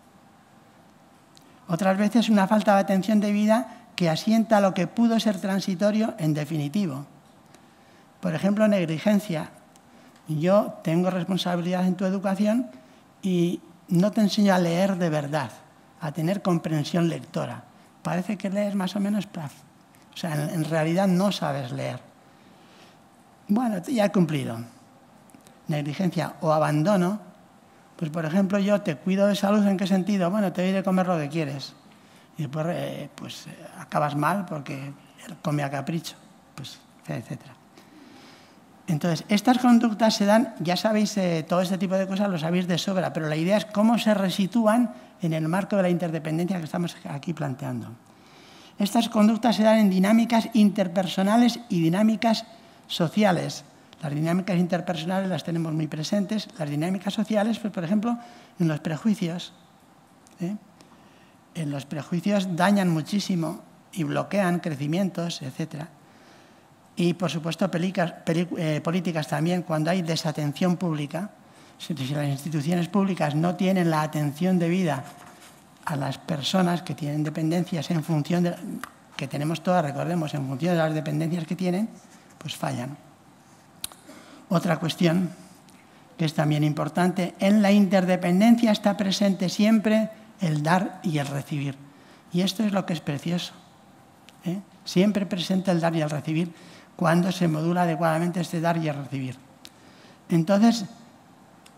Otras veces una falta de atención debida que asienta lo que pudo ser transitorio en definitivo. Por ejemplo, negligencia. Yo tengo responsabilidad en tu educación y no te enseño a leer de verdad, a tener comprensión lectora. Parece que lees más o menos plaf. O sea, en, en realidad no sabes leer. Bueno, ya he cumplido. Negligencia o abandono. Pues, por ejemplo, yo te cuido de salud, ¿en qué sentido? Bueno, te doy de comer lo que quieres. Y después, eh, pues, eh, acabas mal porque come a capricho, pues, etcétera. Entonces, estas conductas se dan, ya sabéis, eh, todo este tipo de cosas lo sabéis de sobra, pero la idea es cómo se resitúan en el marco de la interdependencia que estamos aquí planteando. Estas conductas se dan en dinámicas interpersonales y dinámicas sociales. Las dinámicas interpersonales las tenemos muy presentes, las dinámicas sociales, pues, por ejemplo, en los prejuicios. ¿eh? En los prejuicios dañan muchísimo y bloquean crecimientos, etcétera. Y, por supuesto, películas, pelí, eh, políticas también, cuando hay desatención pública. Si, si las instituciones públicas no tienen la atención debida a las personas que tienen dependencias en función de, que tenemos todas, recordemos, en función de las dependencias que tienen, pues fallan. Otra cuestión que es también importante, en la interdependencia está presente siempre el dar y el recibir. Y esto es lo que es precioso. ¿eh? Siempre presente el dar y el recibir, cuando se modula adecuadamente este dar y el recibir. Entonces,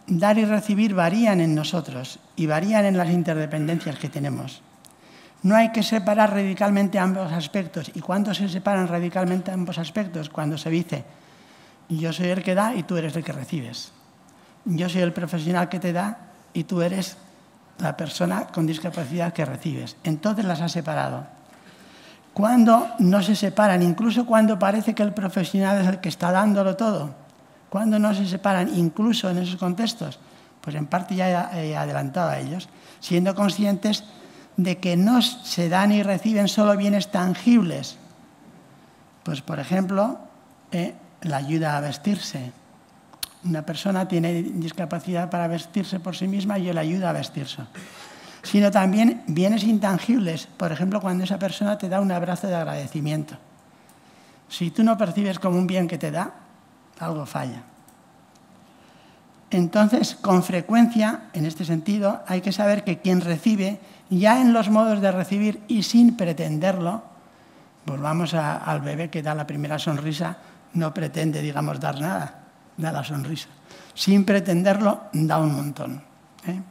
dar y recibir varían en nosotros y varían en las interdependencias que tenemos. No hay que separar radicalmente ambos aspectos. ¿Y cuándo se separan radicalmente ambos aspectos? Cuando se dice, yo soy el que da y tú eres el que recibes. Yo soy el profesional que te da y tú eres la persona con discapacidad que recibes. Entonces las has separado. Cuando no se separan, incluso cuando parece que el profesional es el que está dándolo todo, cuando no se separan, incluso en esos contextos, pues en parte ya he adelantado a ellos, siendo conscientes de que no se dan y reciben solo bienes tangibles. Pues, por ejemplo, eh, la ayuda a vestirse. Una persona tiene discapacidad para vestirse por sí misma y yo le ayudo a vestirse. Sino también bienes intangibles, por ejemplo, cuando esa persona te da un abrazo de agradecimiento. Si tú no percibes como un bien que te da, algo falla. Entonces, con frecuencia, en este sentido, hay que saber que quien recibe, ya en los modos de recibir y sin pretenderlo, volvamos a, al bebé que da la primera sonrisa, no pretende, digamos, dar nada, da la sonrisa. Sin pretenderlo, da un montón. ¿eh?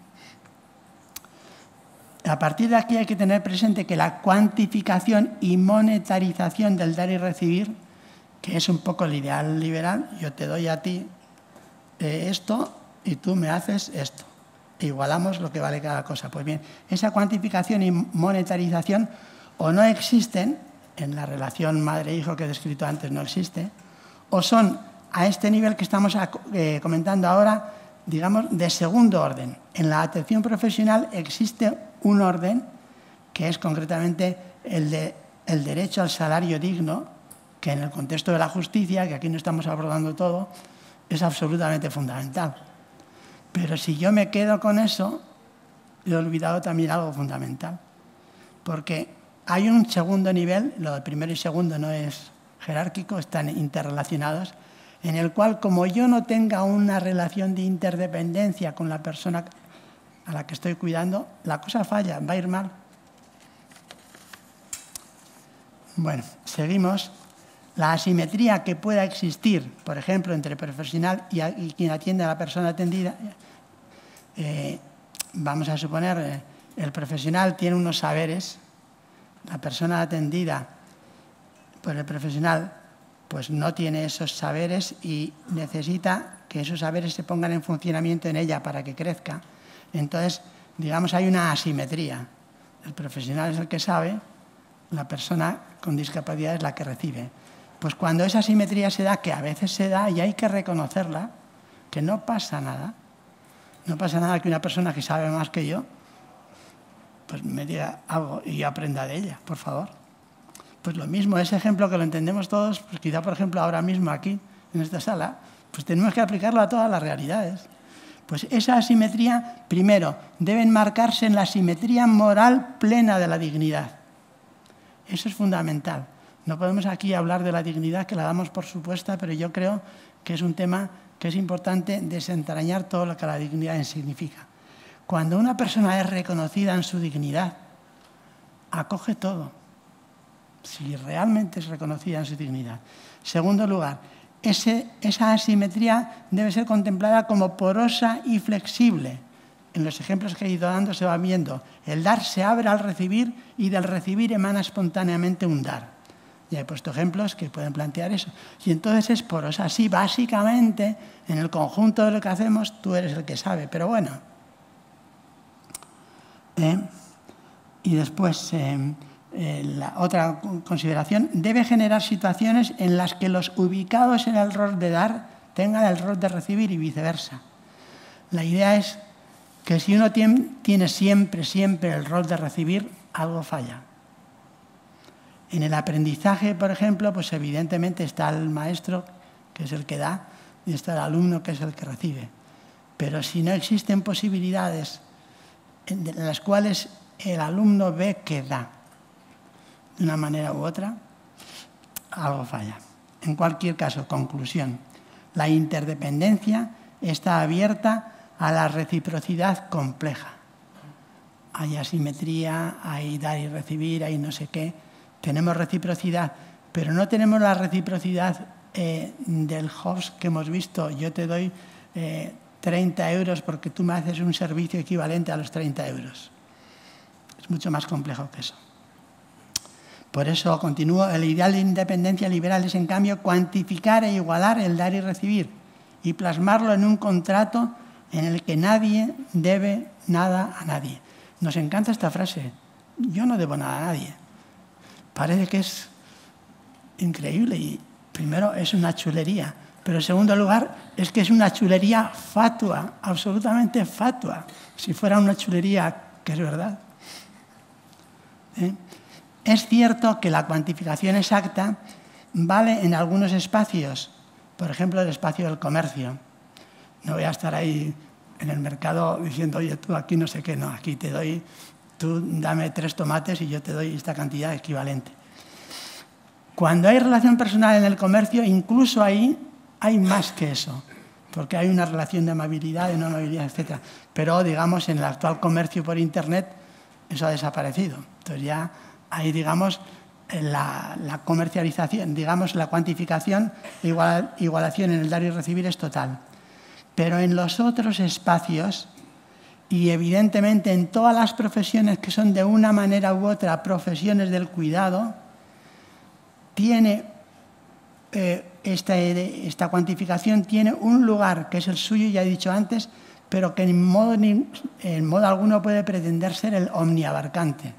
A partir de aquí hay que tener presente que la cuantificación y monetarización del dar y recibir, que es un poco el ideal liberal, yo te doy a ti eh, esto y tú me haces esto. Igualamos lo que vale cada cosa. Pues bien, esa cuantificación y monetarización o no existen, en la relación madre-hijo que he descrito antes no existe, o son a este nivel que estamos eh, comentando ahora, digamos, de segundo orden. En la atención profesional existe un orden que es concretamente el de el derecho al salario digno, que en el contexto de la justicia, que aquí no estamos abordando todo, es absolutamente fundamental. Pero si yo me quedo con eso, he olvidado también algo fundamental. Porque hay un segundo nivel, lo de primero y segundo no es jerárquico, están interrelacionados, en el cual, como yo no tenga una relación de interdependencia con la persona a la que estoy cuidando, la cosa falla, va a ir mal. Bueno, seguimos. La asimetría que pueda existir, por ejemplo, entre el profesional y, a, y quien atiende a la persona atendida, eh, vamos a suponer, eh, el profesional tiene unos saberes, la persona atendida por el profesional pues no tiene esos saberes y necesita que esos saberes se pongan en funcionamiento en ella para que crezca. Entonces, digamos, hay una asimetría. El profesional es el que sabe, la persona con discapacidad es la que recibe. Pues cuando esa asimetría se da, que a veces se da y hay que reconocerla, que no pasa nada. No pasa nada que una persona que sabe más que yo, pues me diga algo y yo aprenda de ella, por favor. Pues lo mismo, ese ejemplo que lo entendemos todos, pues quizá, por ejemplo, ahora mismo aquí, en esta sala, pues tenemos que aplicarlo a todas las realidades. Pues esa asimetría, primero, debe enmarcarse en la simetría moral plena de la dignidad. Eso es fundamental. No podemos aquí hablar de la dignidad, que la damos por supuesta, pero yo creo que es un tema que es importante desentrañar todo lo que la dignidad significa. Cuando una persona es reconocida en su dignidad, acoge todo. Si realmente es reconocida en su dignidad. Segundo lugar, ese, esa asimetría debe ser contemplada como porosa y flexible. En los ejemplos que he ido dando se va viendo. El dar se abre al recibir y del recibir emana espontáneamente un dar. Ya he puesto ejemplos que pueden plantear eso. Y entonces es porosa. Así, básicamente, en el conjunto de lo que hacemos, tú eres el que sabe. Pero bueno. Eh, y después... Eh, Eh, la otra consideración, debe generar situaciones en las que los ubicados en el rol de dar tengan el rol de recibir y viceversa. La idea es que si uno tiene, tiene siempre, siempre el rol de recibir, algo falla. En el aprendizaje, por ejemplo, pues evidentemente está el maestro, que es el que da, y está el alumno, que es el que recibe. Pero si no existen posibilidades en las cuales el alumno ve que da, de una manera u otra, algo falla. En cualquier caso, conclusión, la interdependencia está abierta a la reciprocidad compleja. Hay asimetría, hay dar y recibir, hay no sé qué. Tenemos reciprocidad, pero no tenemos la reciprocidad eh, del Hobbes que hemos visto. Yo te doy eh, treinta euros porque tú me haces un servicio equivalente a los treinta euros. Es mucho más complejo que eso. Por eso continúo, el ideal de independencia liberal es, en cambio, cuantificar e igualar el dar y recibir y plasmarlo en un contrato en el que nadie debe nada a nadie. Nos encanta esta frase, yo no debo nada a nadie. Parece que es increíble y primero es una chulería, pero en segundo lugar es que es una chulería fatua, absolutamente fatua, si fuera una chulería que es verdad. ¿Eh? Es cierto que la cuantificación exacta vale en algunos espacios, por ejemplo el espacio del comercio. No voy a estar ahí en el mercado diciendo, oye, tú aquí no sé qué, no, aquí te doy, tú dame tres tomates y yo te doy esta cantidad equivalente. Cuando hay relación personal en el comercio, incluso ahí hay más que eso, porque hay una relación de amabilidad, de no amabilidad, etcétera. Pero, digamos, en el actual comercio por Internet, eso ha desaparecido. Entonces ya hay, digamos, la, la comercialización, digamos, la cuantificación, igual, igualación en el dar y recibir es total. Pero en los otros espacios, y evidentemente en todas las profesiones que son de una manera u otra profesiones del cuidado, tiene, eh, esta, esta cuantificación tiene un lugar que es el suyo, ya he dicho antes, pero que en modo, en modo alguno puede pretender ser el omniabarcante.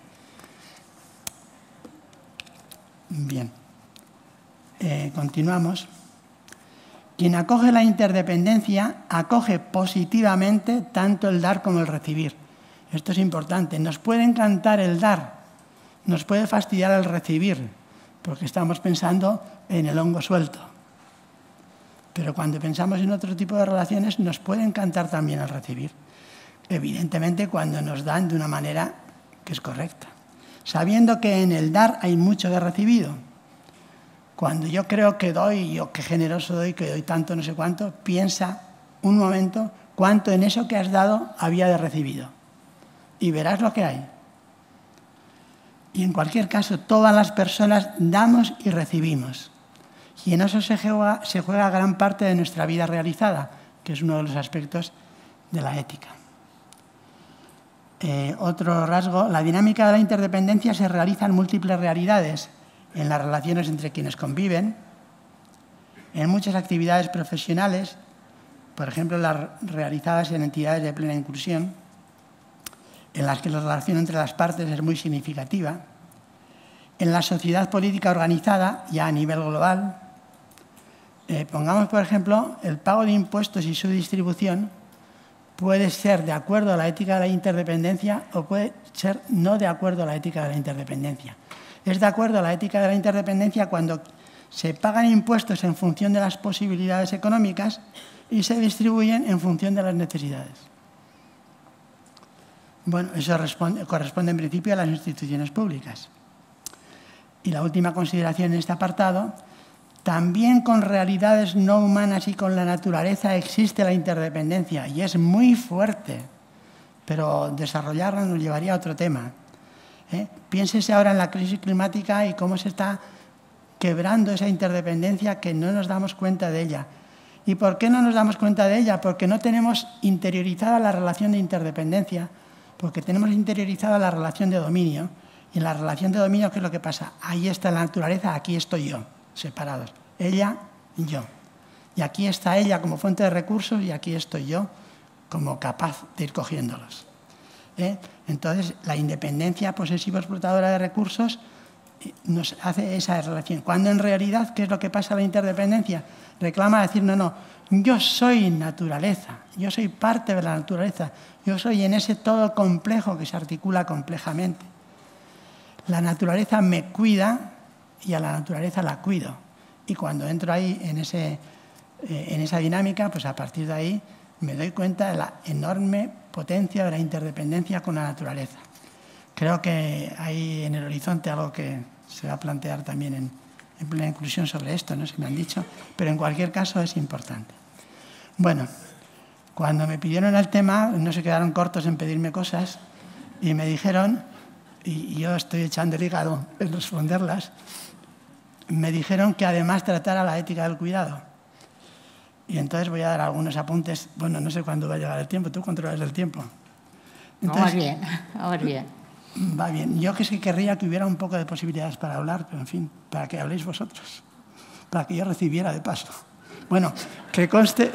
Bien, eh, continuamos. Quien acoge la interdependencia acoge positivamente tanto el dar como el recibir. Esto es importante. Nos puede encantar el dar, nos puede fastidiar el recibir, porque estamos pensando en el hongo suelto. Pero cuando pensamos en otro tipo de relaciones, nos puede encantar también el recibir. Evidentemente, cuando nos dan de una manera que es correcta. Sabiendo que en el dar hay mucho de recibido. Cuando yo creo que doy, yo qué generoso doy, que doy tanto, no sé cuánto, piensa un momento cuánto en eso que has dado había de recibido. Y verás lo que hay. Y en cualquier caso, todas las personas damos y recibimos. Y en eso se juega, se juega gran parte de nuestra vida realizada, que es uno de los aspectos de la ética. Eh, otro rasgo, la dinámica de la interdependencia se realiza en múltiples realidades, en las relaciones entre quienes conviven, en muchas actividades profesionales, por ejemplo, las realizadas en entidades de plena inclusión, en las que la relación entre las partes es muy significativa, en la sociedad política organizada, ya a nivel global. Eh, pongamos, por ejemplo, el pago de impuestos y su distribución puede ser de acuerdo a la ética de la interdependencia o puede ser no de acuerdo a la ética de la interdependencia. Es de acuerdo a la ética de la interdependencia cuando se pagan impuestos en función de las posibilidades económicas y se distribuyen en función de las necesidades. Bueno, eso responde, corresponde en principio a las instituciones públicas. Y la última consideración en este apartado, también con realidades no humanas y con la naturaleza existe la interdependencia y es muy fuerte, pero desarrollarla nos llevaría a otro tema. ¿Eh? Piénsese ahora en la crisis climática y cómo se está quebrando esa interdependencia que no nos damos cuenta de ella. ¿Y por qué no nos damos cuenta de ella? Porque no tenemos interiorizada la relación de interdependencia, porque tenemos interiorizada la relación de dominio. Y en la relación de dominio, ¿qué es lo que pasa? Ahí está la naturaleza, aquí estoy yo, separados. Ella y yo. Y aquí está ella como fuente de recursos y aquí estoy yo como capaz de ir cogiéndolos. ¿Eh? Entonces, la independencia posesivo-explotadora de recursos nos hace esa relación. Cuando en realidad, ¿qué es lo que pasa a la interdependencia? Reclama decir, no, no, yo soy naturaleza, yo soy parte de la naturaleza, yo soy en ese todo complejo que se articula complejamente. La naturaleza me cuida y a la naturaleza la cuido. Y cuando entro ahí en, ese, eh, en esa dinámica, pues a partir de ahí me doy cuenta de la enorme potencia de la interdependencia con la naturaleza. Creo que hay en el horizonte algo que se va a plantear también en, en plena inclusión sobre esto, no sé, me han dicho, pero en cualquier caso es importante. Bueno, cuando me pidieron el tema, no se quedaron cortos en pedirme cosas y me dijeron, y yo estoy echando el hígado en responderlas, me dijeron que además tratara la ética del cuidado. y entonces voy a dar algunos apuntes. Bueno, no sé cuándo va a llegar el tiempo, tú controlas el tiempo. Entonces, vamos bien, vamos bien. Va bien. Yo que sí querría que hubiera un poco de posibilidades para hablar, pero en fin, para que habléis vosotros, para que yo recibiera de paso. Bueno, que conste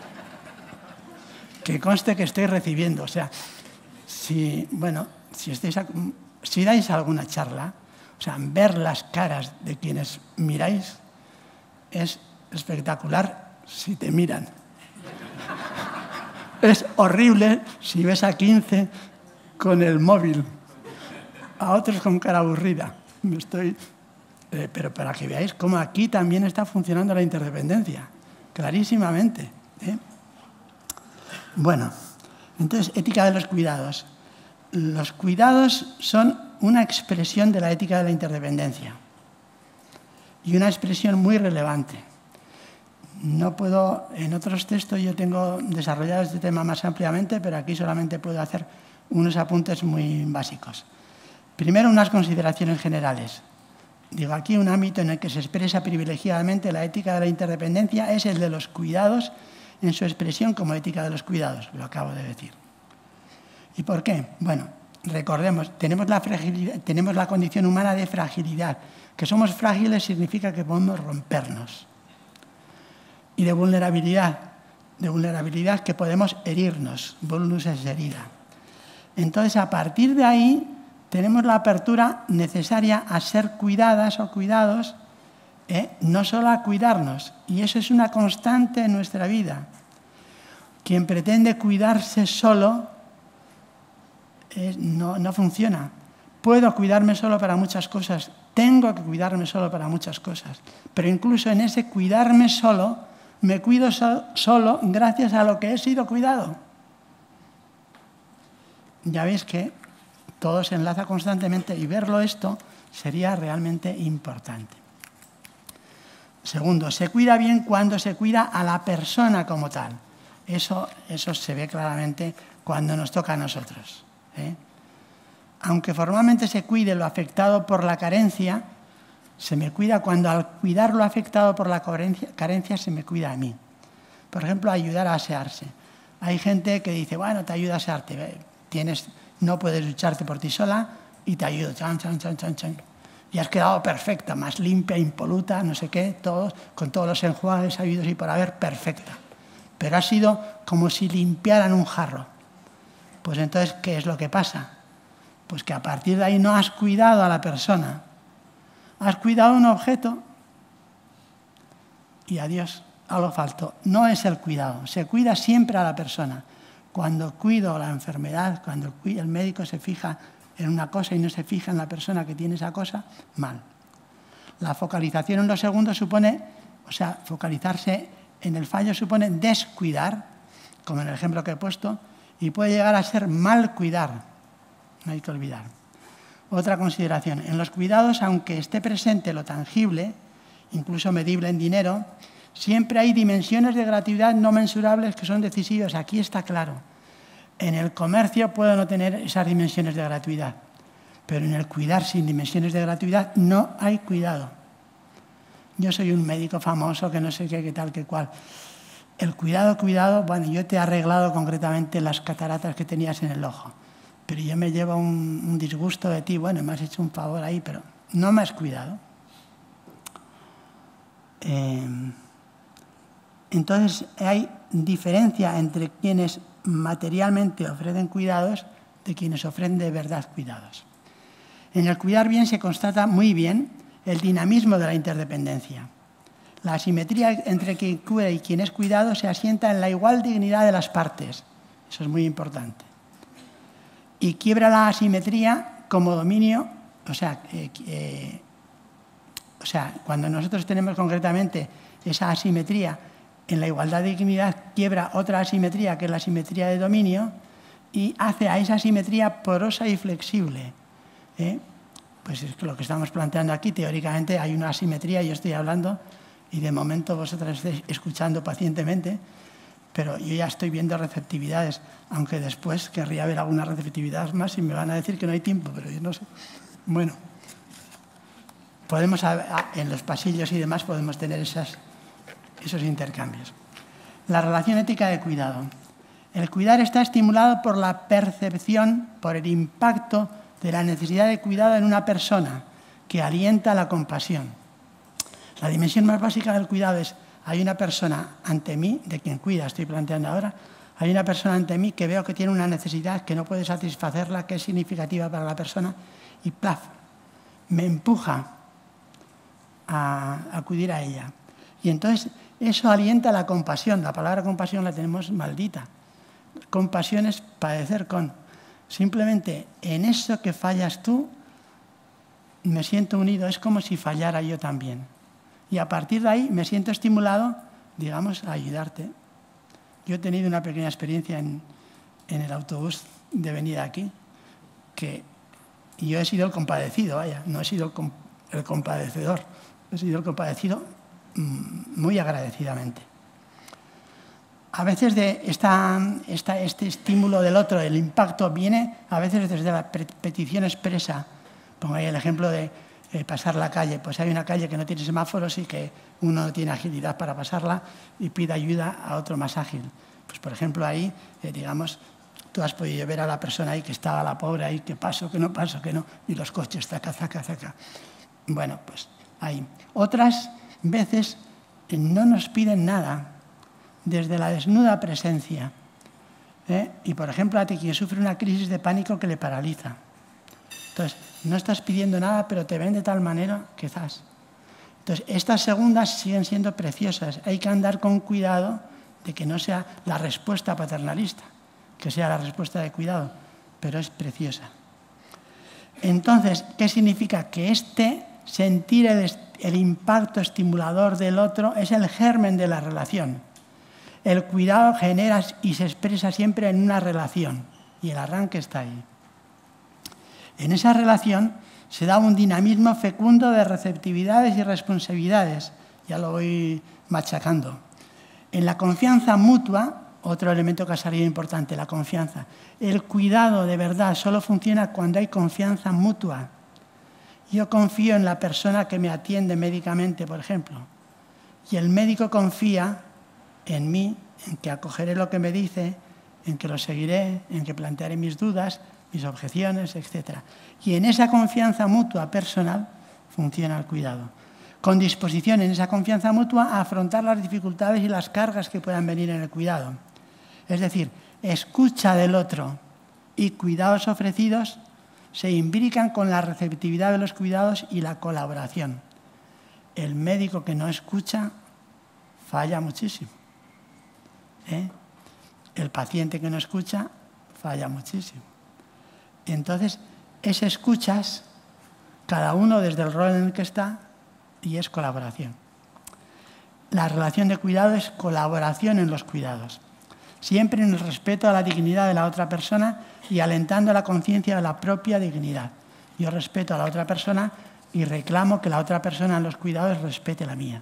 que conste que estoy recibiendo. O sea, si, bueno, si, estáis a, si dais alguna charla, o sea, ver las caras de quienes miráis es espectacular si te miran. Es horrible si ves a quince con el móvil, a otros con cara aburrida. Me estoy, eh, pero para que veáis cómo aquí también está funcionando la interdependencia, clarísimamente. ¿eh? Bueno, entonces, ética de los cuidados. Los cuidados son una expresión de la ética de la interdependencia y una expresión muy relevante. No puedo, en otros textos yo tengo desarrollado este tema más ampliamente, pero aquí solamente puedo hacer unos apuntes muy básicos. Primero, unas consideraciones generales. Digo, aquí un ámbito en el que se expresa privilegiadamente la ética de la interdependencia es el de los cuidados en su expresión como ética de los cuidados, lo acabo de decir. ¿Y por qué? Bueno, recordemos, tenemos la, fragilidad, tenemos la condición humana de fragilidad. Que somos frágiles significa que podemos rompernos. Y de vulnerabilidad, de vulnerabilidad que podemos herirnos. Vulnus es herida. Entonces, a partir de ahí, tenemos la apertura necesaria a ser cuidadas o cuidados, ¿eh? no solo a cuidarnos. Y eso es una constante en nuestra vida. Quien pretende cuidarse solo eh, no, no funciona. Puedo cuidarme solo para muchas cosas, tengo que cuidarme solo para muchas cosas, pero incluso en ese cuidarme solo, me cuido so solo gracias a lo que he sido cuidado. Ya veis que todo se enlaza constantemente y verlo esto sería realmente importante. Segundo, se cuida bien cuando se cuida a la persona como tal. Eso, eso se ve claramente cuando nos toca a nosotros. ¿eh? Aunque formalmente se cuide lo afectado por la carencia, se me cuida cuando al cuidar lo afectado por la carencia, carencia se me cuida a mí. Por ejemplo, ayudar a asearse. Hay gente que dice, bueno, te ayuda a asearte, tienes, no puedes ducharte por ti sola y te ayudo, chan, chan, chan, chan, chan. Y has quedado perfecta, más limpia, impoluta, no sé qué, todo, con todos los enjuagues habidos y por haber, perfecta. Pero ha sido como si limpiaran un jarro. Pues entonces, ¿qué es lo que pasa? Pues que a partir de ahí no has cuidado a la persona. Has cuidado un objeto y adiós, algo faltó. No es el cuidado, se cuida siempre a la persona. Cuando cuido la enfermedad, cuando el médico se fija en una cosa y no se fija en la persona que tiene esa cosa, mal. La focalización en los segundos supone, o sea, focalizarse en el fallo supone descuidar, como en el ejemplo que he puesto, y puede llegar a ser mal cuidar. No hay que olvidar. Otra consideración. En los cuidados, aunque esté presente lo tangible, incluso medible en dinero, siempre hay dimensiones de gratuidad no mensurables que son decisivas. Aquí está claro. En el comercio puedo no tener esas dimensiones de gratuidad, pero en el cuidar sin dimensiones de gratuidad no hay cuidado. Yo soy un médico famoso que no sé qué, qué tal, qué cual. El cuidado, cuidado, bueno, yo te he arreglado concretamente las cataratas que tenías en el ojo, pero yo me llevo un, un disgusto de ti, bueno, me has hecho un favor ahí, pero no me has cuidado. Eh, entonces, hay diferencia entre quienes materialmente ofrecen cuidados de quienes ofrecen de verdad cuidados. En el cuidar bien se constata muy bien el dinamismo de la interdependencia. La asimetría entre quien cuida y quien es cuidado se asienta en la igual dignidad de las partes. Eso es muy importante. Y quiebra la asimetría como dominio, o sea, eh, eh, o sea, cuando nosotros tenemos concretamente esa asimetría en la igualdad de dignidad, quiebra otra asimetría, que es la asimetría de dominio, y hace a esa asimetría porosa y flexible. ¿eh? Pues es lo que estamos planteando aquí. Teóricamente hay una asimetría, yo estoy hablando, y de momento vosotras estáis escuchando pacientemente, pero yo ya estoy viendo receptividades, aunque después querría ver alguna receptividad más y me van a decir que no hay tiempo, pero yo no sé. Bueno, podemos, en los pasillos y demás podemos tener esas, esos intercambios. La relación ética de cuidado. El cuidar está estimulado por la percepción, por el impacto de la necesidad de cuidado en una persona, que alienta la compasión. La dimensión más básica del cuidado es, hay una persona ante mí, de quien cuida, estoy planteando ahora, hay una persona ante mí que veo que tiene una necesidad que no puede satisfacerla, que es significativa para la persona, y plaf, me empuja a acudir a ella. Y entonces eso alienta la compasión. La palabra compasión la tenemos maldita. Compasión es padecer con. Simplemente en eso que fallas tú, me siento unido. Es como si fallara yo también. Y a partir de ahí me siento estimulado, digamos, a ayudarte. Yo he tenido una pequeña experiencia en, en el autobús de venida aquí, que yo he sido el compadecido, vaya, no he sido el, com el compadecedor, he sido el compadecido mmm, muy agradecidamente. A veces de esta, esta, este estímulo del otro, el impacto, viene a veces desde la petición expresa. Pongo ahí el ejemplo de eh, pasar la calle. Pues hay una calle que no tiene semáforos y que uno no tiene agilidad para pasarla y pide ayuda a otro más ágil. Pues por ejemplo ahí, eh, digamos, tú has podido ver a la persona ahí que estaba la pobre ahí, que paso, que no paso, que no, y los coches, zaca, zaca, zaca. Bueno, pues ahí. Otras veces eh, no nos piden nada, desde la desnuda presencia. ¿eh? Y, por ejemplo, a ti quien sufre una crisis de pánico que le paraliza. Entonces, no estás pidiendo nada, pero te ven de tal manera que estás. Entonces, estas segundas siguen siendo preciosas. Hay que andar con cuidado de que no sea la respuesta paternalista, que sea la respuesta de cuidado, pero es preciosa. Entonces, ¿qué significa? Que este sentir el, el impacto estimulador del otro es el germen de la relación. El cuidado genera y se expresa siempre en una relación, y el arranque está ahí. En esa relación se da un dinamismo fecundo de receptividades y responsabilidades, ya lo voy machacando. En la confianza mutua, otro elemento que ha salido importante, la confianza. El cuidado de verdad solo funciona cuando hay confianza mutua. Yo confío en la persona que me atiende médicamente, por ejemplo, y el médico confía en mí, en que acogeré lo que me dice, en que lo seguiré, en que plantearé mis dudas, mis objeciones, etcétera. Y en esa confianza mutua personal funciona el cuidado. Con disposición en esa confianza mutua a afrontar las dificultades y las cargas que puedan venir en el cuidado. Es decir, escucha del otro y cuidados ofrecidos se imbrican con la receptividad de los cuidados y la colaboración. El médico que no escucha falla muchísimo. ¿Eh? El paciente que no escucha falla muchísimo. Entonces, es escuchas, cada uno desde el rol en el que está, y es colaboración. La relación de cuidado es colaboración en los cuidados, siempre en el respeto a la dignidad de la otra persona y alentando la conciencia de la propia dignidad. Yo respeto a la otra persona y reclamo que la otra persona en los cuidados respete la mía.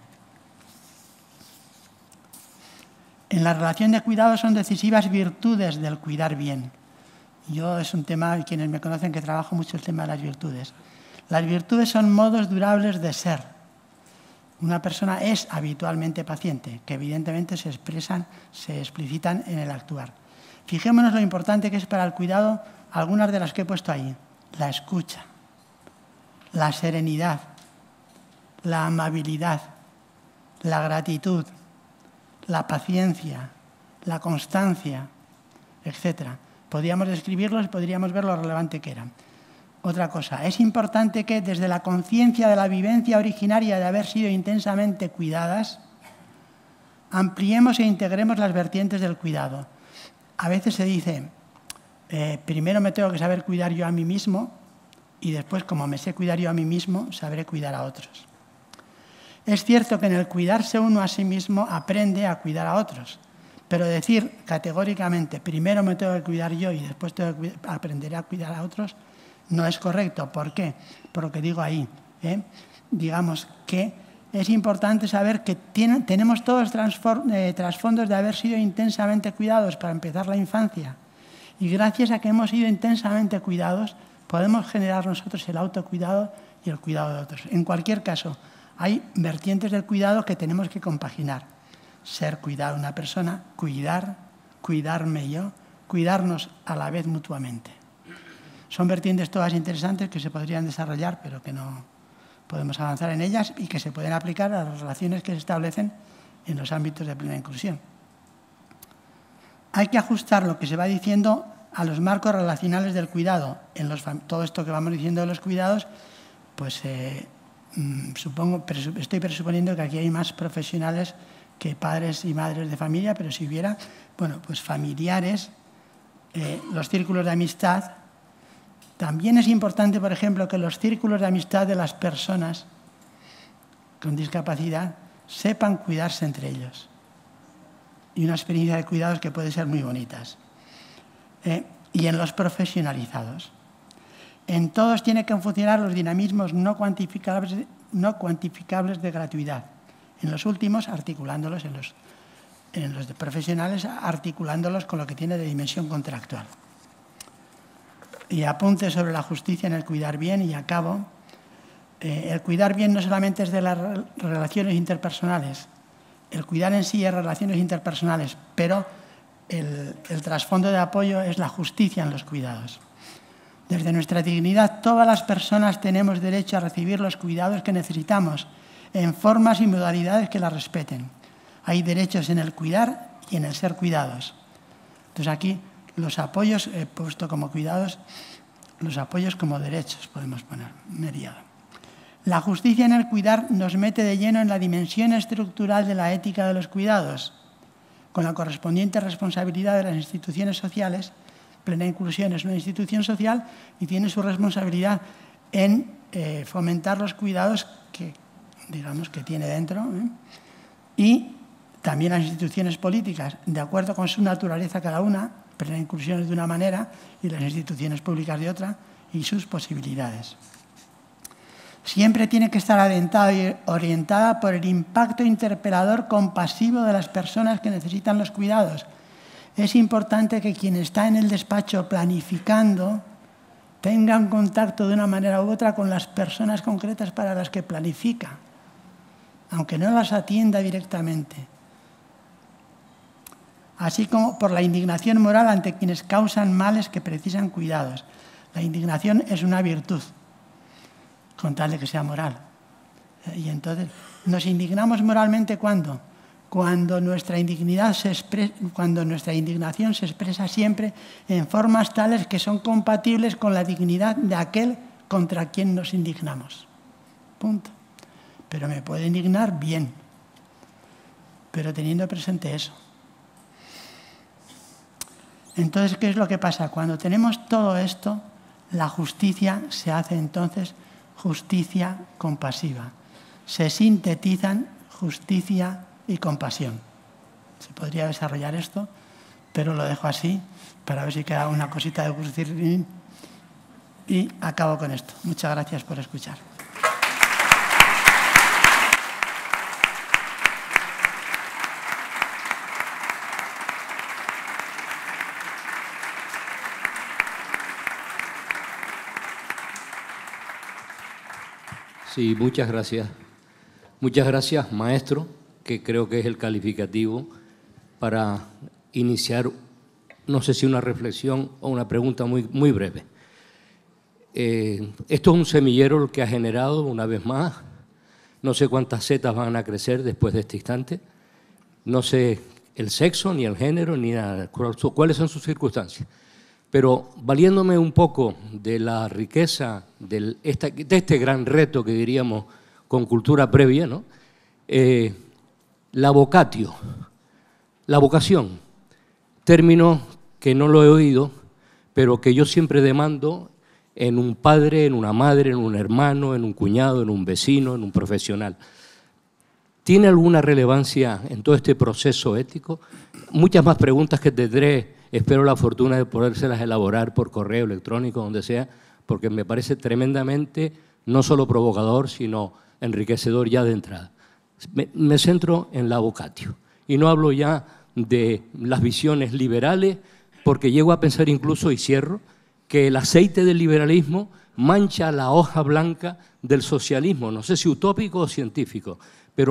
En la relación de cuidado son decisivas virtudes del cuidar bien. Yo es un tema, quienes me conocen, que trabajo mucho el tema de las virtudes. Las virtudes son modos durables de ser. Una persona es habitualmente paciente, que evidentemente se expresan, se explicitan en el actuar. Fijémonos lo importante que es para el cuidado algunas de las que he puesto ahí. La escucha, la serenidad, la amabilidad, la gratitud, la paciencia, la constancia, etcétera. Podríamos describirlos y podríamos ver lo relevante que eran. Otra cosa, es importante que desde la conciencia de la vivencia originaria de haber sido intensamente cuidadas, ampliemos e integremos las vertientes del cuidado. A veces se dice, eh, primero me tengo que saber cuidar yo a mí mismo y después, como me sé cuidar yo a mí mismo, sabré cuidar a otros. Es cierto que en el cuidarse uno a sí mismo aprende a cuidar a otros, pero decir categóricamente, primero me tengo que cuidar yo y después tengo que aprenderé a cuidar a otros, no es correcto. ¿Por qué? Por lo que digo ahí. ¿eh? Digamos que es importante saber que tiene, tenemos todos eh, trasfondos de haber sido intensamente cuidados para empezar la infancia. Y gracias a que hemos sido intensamente cuidados, podemos generar nosotros el autocuidado y el cuidado de otros. En cualquier caso, hay vertientes del cuidado que tenemos que compaginar. ser cuidar a una persona, cuidar, cuidarme yo, cuidarnos a la vez mutuamente. Son vertientes todas interesantes que se podrían desarrollar, pero que no podemos avanzar en ellas y que se pueden aplicar a las relaciones que se establecen en los ámbitos de plena inclusión. Hay que ajustar lo que se va diciendo a los marcos relacionales del cuidado. En los, todo esto que vamos diciendo de los cuidados, pues eh, supongo, estoy presuponiendo que aquí hay más profesionales que padres y madres de familia, pero si hubiera, bueno, pues familiares, eh, los círculos de amistad. También es importante, por ejemplo, que los círculos de amistad de las personas con discapacidad sepan cuidarse entre ellos. Y una experiencia de cuidados que puede ser muy bonitas. Eh, y en los profesionalizados. En todos tienen que funcionar los dinamismos no cuantificables, no cuantificables de gratuidad. En los últimos, articulándolos, en los, en los de profesionales, articulándolos con lo que tiene de dimensión contractual. Y apunte sobre la justicia en el cuidar bien, y acabo. Eh, el cuidar bien no solamente es de las relaciones interpersonales, el cuidar en sí es relaciones interpersonales, pero el, el trasfondo de apoyo es la justicia en los cuidados. Desde nuestra dignidad, todas las personas tenemos derecho a recibir los cuidados que necesitamos, en formas y modalidades que las respeten. Hay derechos en el cuidar y en el ser cuidados. Entonces aquí los apoyos, he puesto como cuidados, los apoyos como derechos, podemos poner, meriado. La justicia en el cuidar nos mete de lleno en la dimensión estructural de la ética de los cuidados, con la correspondiente responsabilidad de las instituciones sociales. Plena Inclusión es una institución social y tiene su responsabilidad en eh, fomentar los cuidados que, digamos, que tiene dentro, ¿eh? Y también las instituciones políticas, de acuerdo con su naturaleza cada una. Plena Inclusión es de una manera y las instituciones públicas de otra, y sus posibilidades. Siempre tiene que estar adentrada y orientada por el impacto interpelador compasivo de las personas que necesitan los cuidados. Es importante que quien está en el despacho planificando tenga un contacto de una manera u otra con las personas concretas para las que planifica, aunque no las atienda directamente. Así como por la indignación moral ante quienes causan males que precisan cuidados. La indignación es una virtud, con tal de que sea moral. Y entonces, ¿nos indignamos moralmente cuándo? Cuando nuestra indignidad se expresa, cuando nuestra indignación se expresa siempre en formas tales que son compatibles con la dignidad de aquel contra quien nos indignamos. Punto. Pero me puede indignar bien, pero teniendo presente eso. Entonces, ¿qué es lo que pasa? Cuando tenemos todo esto, la justicia se hace entonces justicia compasiva. Se sintetizan justicia y compasión. Se podría desarrollar esto, pero lo dejo así para ver si queda una cosita de cursilín. Y acabo con esto. Muchas gracias por escuchar. Sí, muchas gracias. Muchas gracias, maestro, que creo que es el calificativo para iniciar, no sé si una reflexión o una pregunta muy, muy breve. Eh, esto es un semillero el que ha generado, una vez más, no sé cuántas setas van a crecer después de este instante, no sé el sexo, ni el género, ni nada, cuáles son sus circunstancias. Pero valiéndome un poco de la riqueza del, esta, de este gran reto que diríamos con cultura previa, ¿no? Eh, la vocatio, la vocación, término que no lo he oído, pero que yo siempre demando en un padre, en una madre, en un hermano, en un cuñado, en un vecino, en un profesional. ¿Tiene alguna relevancia en todo este proceso ético? Muchas más preguntas que tendré. Espero la fortuna de podérselas elaborar por correo electrónico, donde sea, porque me parece tremendamente no solo provocador, sino enriquecedor ya de entrada. Me, me centro en la vocatio y no hablo ya de las visiones liberales, porque llego a pensar incluso, y cierro, que el aceite del liberalismo mancha la hoja blanca del socialismo, no sé si utópico o científico, pero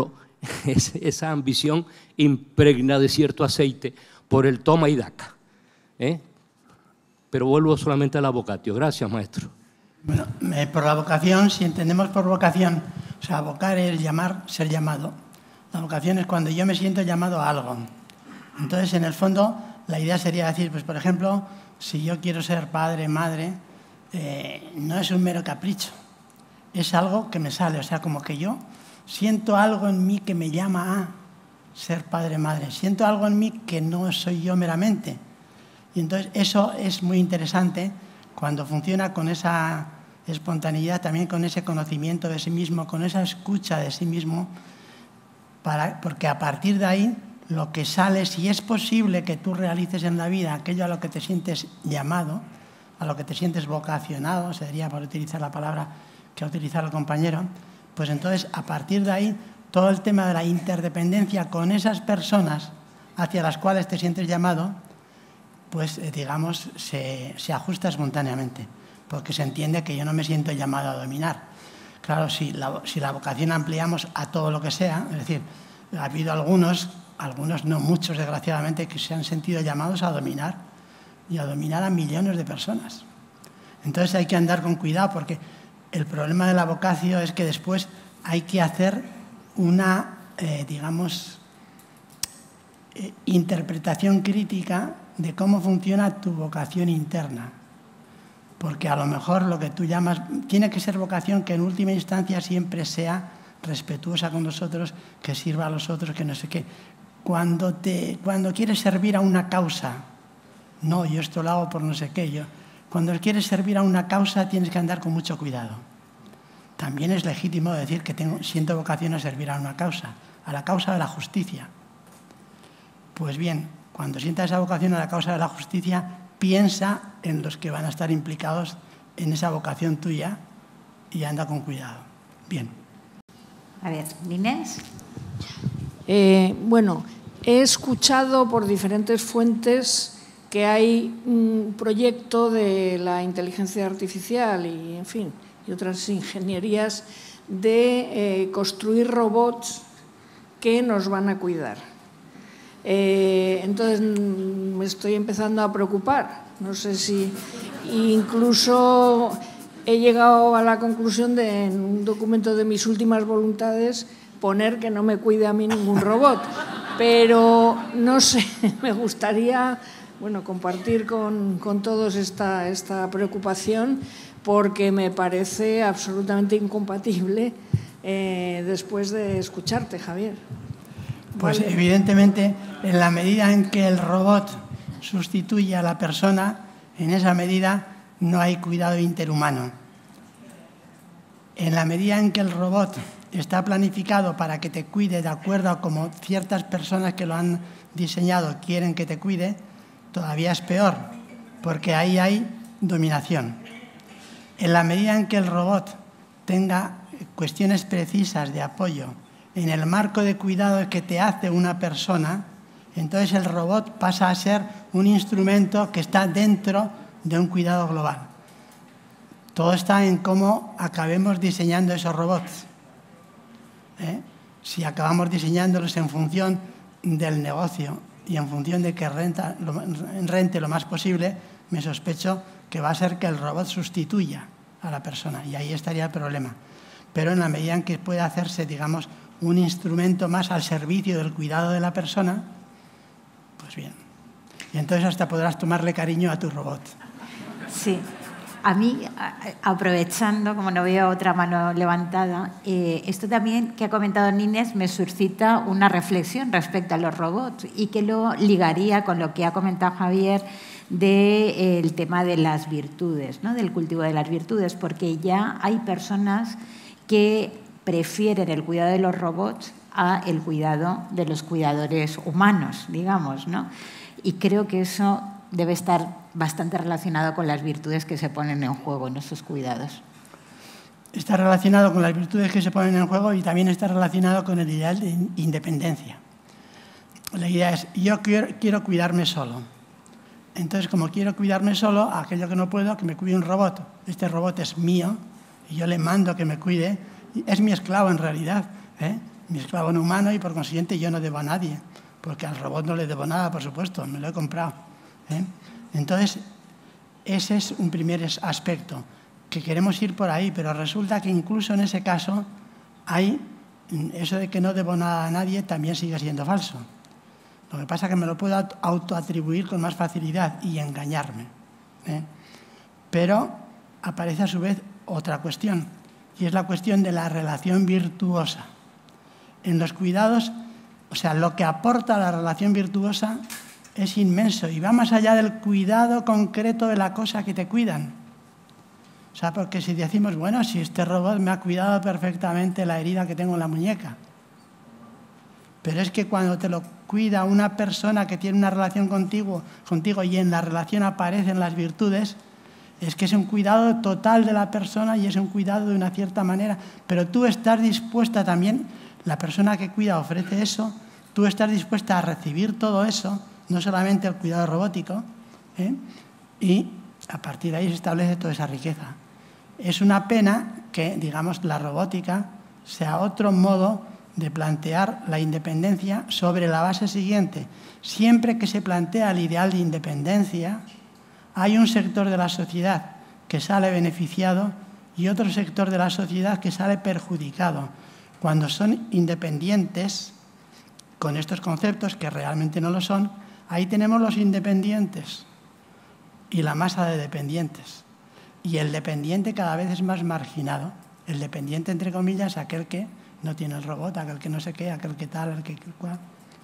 esa ambición impregna de cierto aceite por el toma y daca. ¿eh? Pero vuelvo solamente a la vocatio. Gracias, maestro. Bueno, eh, por la vocación, si entendemos por vocación, o sea, vocar es llamar, ser llamado. La vocación es cuando yo me siento llamado a algo. Entonces, en el fondo, la idea sería decir, pues por ejemplo, si yo quiero ser padre, madre, eh, no es un mero capricho, es algo que me sale, o sea, como que yo siento algo en mí que me llama a ser padre, madre, siento algo en mí que no soy yo meramente. Y entonces eso es muy interesante cuando funciona con esa espontaneidad, también con ese conocimiento de sí mismo, con esa escucha de sí mismo, para, porque a partir de ahí lo que sale, si es posible que tú realices en la vida aquello a lo que te sientes llamado, a lo que te sientes vocacionado, sería por utilizar la palabra que ha utilizado el compañero, pues entonces a partir de ahí todo el tema de la interdependencia con esas personas hacia las cuales te sientes llamado, pues eh, digamos se, se ajusta espontáneamente, porque se entiende que yo no me siento llamado a dominar. Claro, si la, si la vocación ampliamos a todo lo que sea, es decir, ha habido algunos, algunos no muchos desgraciadamente, que se han sentido llamados a dominar y a dominar a millones de personas. Entonces hay que andar con cuidado, porque el problema de la vocación es que después hay que hacer una, eh, digamos, eh, interpretación crítica de cómo funciona tu vocación interna. Porque a lo mejor lo que tú llamas, tiene que ser vocación que en última instancia siempre sea respetuosa con los otros, que sirva a los otros, que no sé qué. Cuando, te, cuando quieres servir a una causa, no, yo esto lo hago por no sé qué, yo... Cuando quieres servir a una causa tienes que andar con mucho cuidado. También es legítimo decir que tengo, siento vocación a servir a una causa, a la causa de la justicia. Pues bien, cuando sientas esa vocación a la causa de la justicia, piensa en los que van a estar implicados en esa vocación tuya y anda con cuidado. Bien. A ver, Inés. Eh, bueno, he escuchado por diferentes fuentes que hay un proyecto de la inteligencia artificial y, en fin, y otras ingenierías de eh, construir robots que nos van a cuidar. Eh, entonces, me estoy empezando a preocupar. No sé si incluso he llegado a la conclusión de, en un documento de mis últimas voluntades, poner que no me cuide a mí ningún robot. Pero, no sé, me gustaría... Bueno, compartir con, con todos esta, esta preocupación, porque me parece absolutamente incompatible eh, después de escucharte, Javier. Pues vale. Evidentemente, en la medida en que el robot sustituye a la persona, en esa medida no hay cuidado interhumano. En la medida en que el robot está planificado para que te cuide de acuerdo a como ciertas personas que lo han diseñado quieren que te cuide, todavía es peor, porque ahí hay dominación. En la medida en que el robot tenga cuestiones precisas de apoyo en el marco de cuidado que te hace una persona, entonces el robot pasa a ser un instrumento que está dentro de un cuidado global. Todo está en cómo acabemos diseñando esos robots. ¿Eh? Si acabamos diseñándolos en función del negocio y en función de que renta, lo, rente lo más posible, me sospecho que va a ser que el robot sustituya a la persona, y ahí estaría el problema. Pero en la medida en que pueda hacerse, digamos, un instrumento más al servicio del cuidado de la persona, pues bien. Y entonces hasta podrás tomarle cariño a tu robot. Sí. A mí, aprovechando, como no veo otra mano levantada, eh, esto también que ha comentado Nines me suscita una reflexión respecto a los robots y que lo ligaría con lo que ha comentado Javier del de, eh, tema de las virtudes, ¿no? Del cultivo de las virtudes, porque ya hay personas que prefieren el cuidado de los robots a el cuidado de los cuidadores humanos, digamos, ¿no? Y creo que eso debe estar bastante relacionado con las virtudes que se ponen en juego en esos cuidados. Está relacionado con las virtudes que se ponen en juego y también está relacionado con el ideal de independencia. La idea es, yo quiero, quiero cuidarme solo. Entonces, como quiero cuidarme solo, aquello que no puedo, que me cuide un robot. Este robot es mío y yo le mando que me cuide. Es mi esclavo en realidad, ¿eh? mi esclavo no humano y por consiguiente yo no debo a nadie, porque al robot no le debo nada, por supuesto, me lo he comprado. ¿eh? Entonces, ese es un primer aspecto, que queremos ir por ahí, pero resulta que incluso en ese caso hay eso de que no debo nada a nadie también sigue siendo falso. Lo que pasa es que me lo puedo autoatribuir con más facilidad y engañarme. ¿eh? Pero aparece a su vez otra cuestión, y es la cuestión de la relación virtuosa. En los cuidados, o sea, lo que aporta la relación virtuosa es inmenso y va más allá del cuidado concreto de la cosa que te cuidan. O sea, porque si decimos, bueno, si este robot me ha cuidado perfectamente la herida que tengo en la muñeca, pero es que cuando te lo cuida una persona que tiene una relación contigo, contigo y en la relación aparecen las virtudes, es que es un cuidado total de la persona y es un cuidado de una cierta manera, pero tú estás dispuesta también, la persona que cuida ofrece eso, tú estás dispuesta a recibir todo eso, no solamente el cuidado robótico, ¿eh? y a partir de ahí se establece toda esa riqueza. Es una pena que, digamos, la robótica sea otro modo de plantear la independencia sobre la base siguiente. Siempre que se plantea el ideal de independencia, hay un sector de la sociedad que sale beneficiado y otro sector de la sociedad que sale perjudicado. Cuando son independientes, con estos conceptos, que realmente no lo son, ahí tenemos los independientes y la masa de dependientes. Y el dependiente cada vez es más marginado. El dependiente, entre comillas, aquel que no tiene el robot, aquel que no sé qué, aquel que tal, aquel que cual.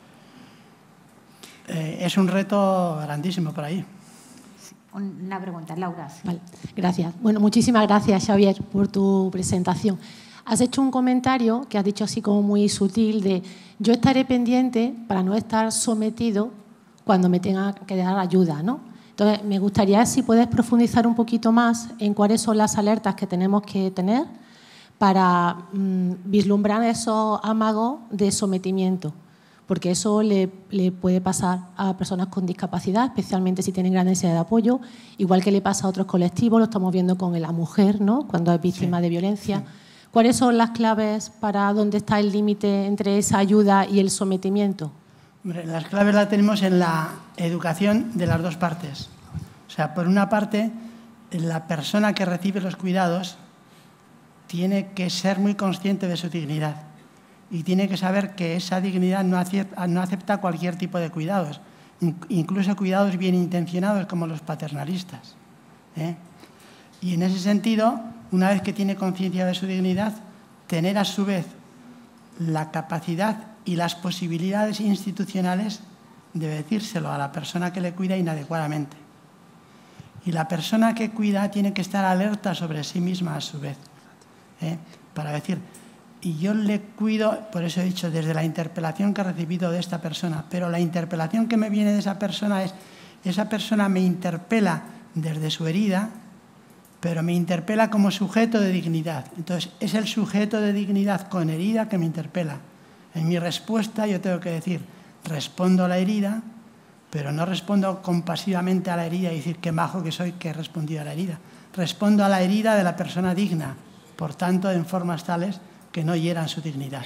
Eh, es un reto grandísimo por ahí. Una pregunta, Laura. Sí. Vale, gracias. Bueno, muchísimas gracias, Xavier, por tu presentación. Has hecho un comentario que has dicho así como muy sutil de yo estaré pendiente para no estar sometido cuando me tenga que dar ayuda, ¿no? Entonces, me gustaría si puedes profundizar un poquito más en cuáles son las alertas que tenemos que tener para mmm, vislumbrar esos amagos de sometimiento, porque eso le, le puede pasar a personas con discapacidad, especialmente si tienen gran necesidad de apoyo, igual que le pasa a otros colectivos, lo estamos viendo con la mujer, ¿no? Cuando es víctima sí, de violencia. Sí. ¿Cuáles son las claves para dónde está el límite entre esa ayuda y el sometimiento? Hombre, las claves las tenemos en la educación de las dos partes. O sea, por una parte, la persona que recibe los cuidados tiene que ser muy consciente de su dignidad y tiene que saber que esa dignidad no acepta, no acepta cualquier tipo de cuidados, incluso cuidados bien intencionados como los paternalistas. ¿eh? Y en ese sentido, una vez que tiene conciencia de su dignidad, tener a su vez la capacidad y las posibilidades institucionales de decírselo a la persona que le cuida inadecuadamente. Y la persona que cuida tiene que estar alerta sobre sí misma a su vez, ¿eh? para decir, y yo le cuido, por eso he dicho, desde la interpelación que he recibido de esta persona, pero la interpelación que me viene de esa persona es, esa persona me interpela desde su herida, pero me interpela como sujeto de dignidad. Entonces, es el sujeto de dignidad con herida que me interpela. En mi respuesta yo tengo que decir, respondo a la herida, pero no respondo compasivamente a la herida y decir qué majo que soy que he respondido a la herida. Respondo a la herida de la persona digna, por tanto, en formas tales que no hieran su dignidad.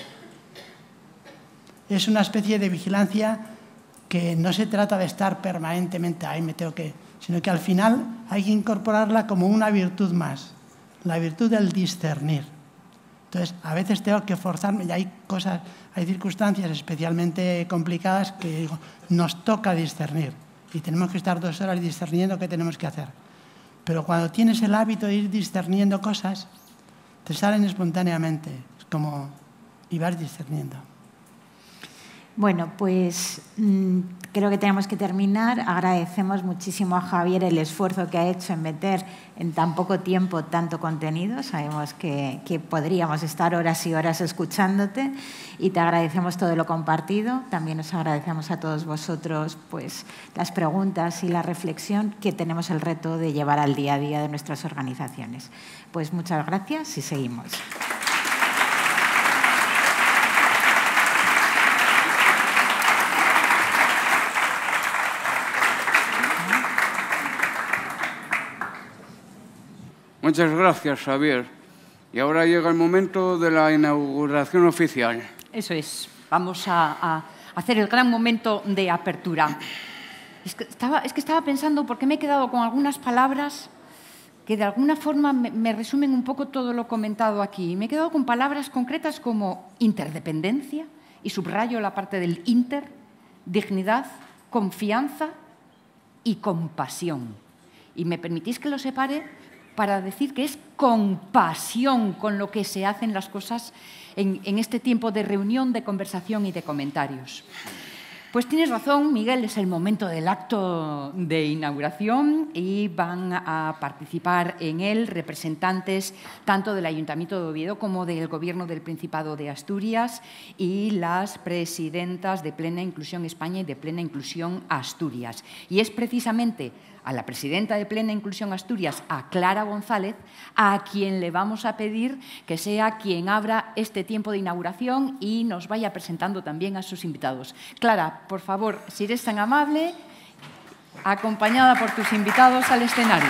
Es una especie de vigilancia que no se trata de estar permanentemente ahí me tengo que, sino que al final hay que incorporarla como una virtud más, la virtud del discernir. Entonces, a veces tengo que forzarme y hay cosas, hay circunstancias especialmente complicadas que digo, nos toca discernir y tenemos que estar dos horas discerniendo qué tenemos que hacer. Pero cuando tienes el hábito de ir discerniendo cosas, te salen espontáneamente, es como y vas discerniendo. Bueno, pues mmm, creo que tenemos que terminar. Agradecemos muchísimo a Javier el esfuerzo que ha hecho en meter en tan poco tiempo tanto contenido. Sabemos que, que podríamos estar horas y horas escuchándote y te agradecemos todo lo compartido. También os agradecemos a todos vosotros pues, las preguntas y la reflexión que tenemos el reto de llevar al día a día de nuestras organizaciones. Pues muchas gracias y seguimos. Muchas gracias, Xavier. Y ahora llega el momento de la inauguración oficial. Eso es. Vamos a, a hacer el gran momento de apertura. Es que, estaba, es que estaba pensando, porque me he quedado con algunas palabras que de alguna forma me, me resumen un poco todo lo comentado aquí. Me he quedado con palabras concretas como interdependencia, y subrayo la parte del inter, dignidad, confianza y compasión. Y me permitís que lo separe para decir que es compasión con lo que se hacen las cosas en, en este tiempo de reunión, de conversación y de comentarios. Pues tienes razón, Miguel, es el momento del acto de inauguración y van a participar en él representantes tanto del Ayuntamiento de Oviedo como del Gobierno del Principado de Asturias y las presidentas de Plena Inclusión España y de Plena Inclusión Asturias. Y es precisamente a la presidenta de Plena Inclusión Asturias, a Clara González, a quien le vamos a pedir que sea quien abra este tiempo de inauguración y nos vaya presentando también a sus invitados. Clara, por favor, si eres tan amable, acompañada por tus invitados al escenario.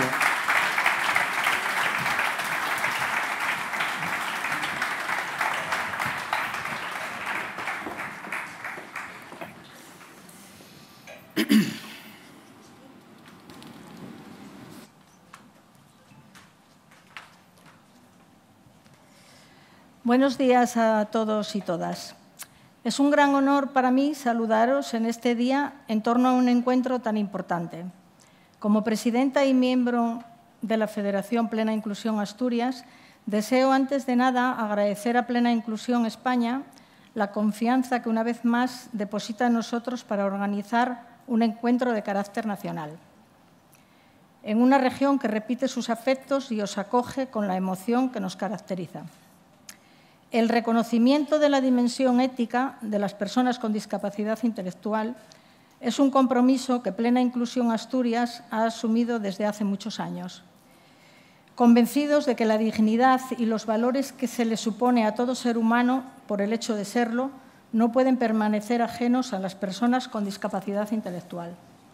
Buenos días a todos y todas. Es un gran honor para mí saludaros en este día en torno a un encuentro tan importante. Como presidenta y miembro de la Federación Plena Inclusión Asturias, deseo antes de nada agradecer a Plena Inclusión España la confianza que una vez más deposita en nosotros para organizar un encuentro de carácter nacional. En una región que repite sus afectos y os acoge con la emoción que nos caracteriza. El reconocimiento de la dimensión ética de las personas con discapacidad intelectual es un compromiso que Plena Inclusión Asturias ha asumido desde hace muchos años. Convencidos de que la dignidad y los valores que se le supone a todo ser humano por el hecho de serlo no pueden permanecer ajenos a las personas con discapacidad intelectual.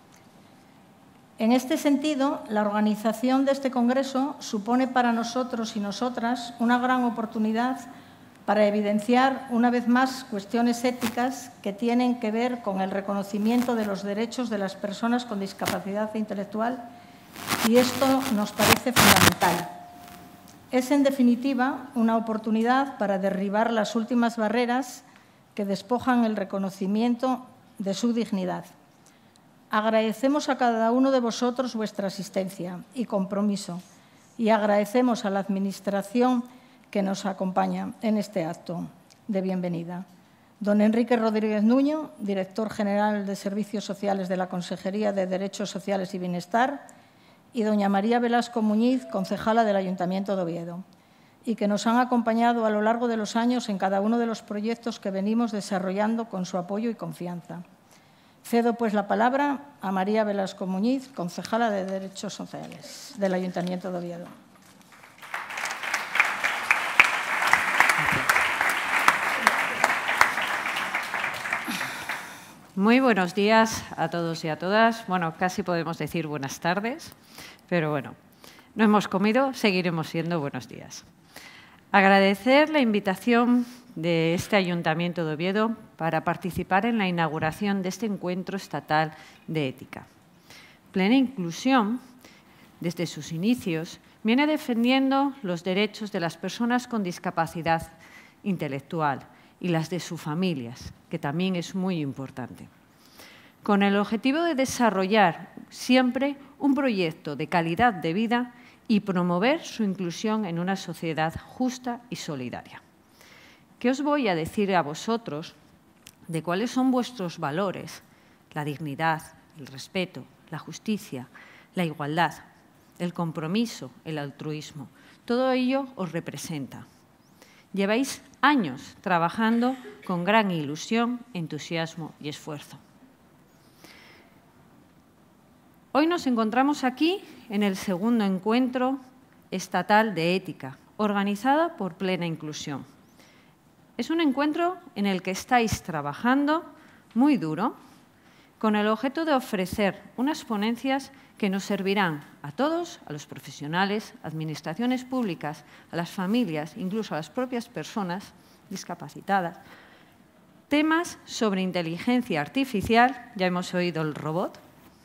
En este sentido, la organización de este congreso supone para nosotros y nosotras una gran oportunidad para evidenciar una vez más cuestiones éticas que tienen que ver con el reconocimiento de los derechos de las personas con discapacidad intelectual, y esto nos parece fundamental. Es, en definitiva, una oportunidad para derribar las últimas barreras que despojan el reconocimiento de su dignidad. Agradecemos a cada uno de vosotros vuestra asistencia y compromiso, y agradecemos a la Administración que nos acompaña en este acto de bienvenida. Don Enrique Rodríguez Nuño, Director General de Servicios Sociales de la Consejería de Derechos Sociales y Bienestar, y doña María Velasco Muñiz, concejala del Ayuntamiento de Oviedo, y que nos han acompañado a lo largo de los años en cada uno de los proyectos que venimos desarrollando con su apoyo y confianza. Cedo pues la palabra a María Velasco Muñiz, concejala de Derechos Sociales del Ayuntamiento de Oviedo. Muy buenos días a todos y a todas. Bueno, casi podemos decir buenas tardes, pero bueno, no hemos comido, seguiremos siendo buenos días. Agradecer la invitación de este Ayuntamiento de Oviedo para participar en la inauguración de este encuentro estatal de ética. Plena Inclusión, desde sus inicios, viene defendiendo los derechos de las personas con discapacidad intelectual y las de sus familias, que también es muy importante, con el objetivo de desarrollar siempre un proyecto de calidad de vida y promover su inclusión en una sociedad justa y solidaria. ¿Qué os voy a decir a vosotros de cuáles son vuestros valores? La dignidad, el respeto, la justicia, la igualdad, el compromiso, el altruismo. Todo ello os representa. Lleváis años trabajando con gran ilusión, entusiasmo y esfuerzo. Hoy nos encontramos aquí en el segundo encuentro estatal de ética, organizado por Plena Inclusión. Es un encuentro en el que estáis trabajando muy duro, con el objeto de ofrecer unas ponencias que nos servirán a todos, a los profesionales, administraciones públicas, a las familias, incluso a las propias personas discapacitadas, temas sobre inteligencia artificial, ya hemos oído el robot,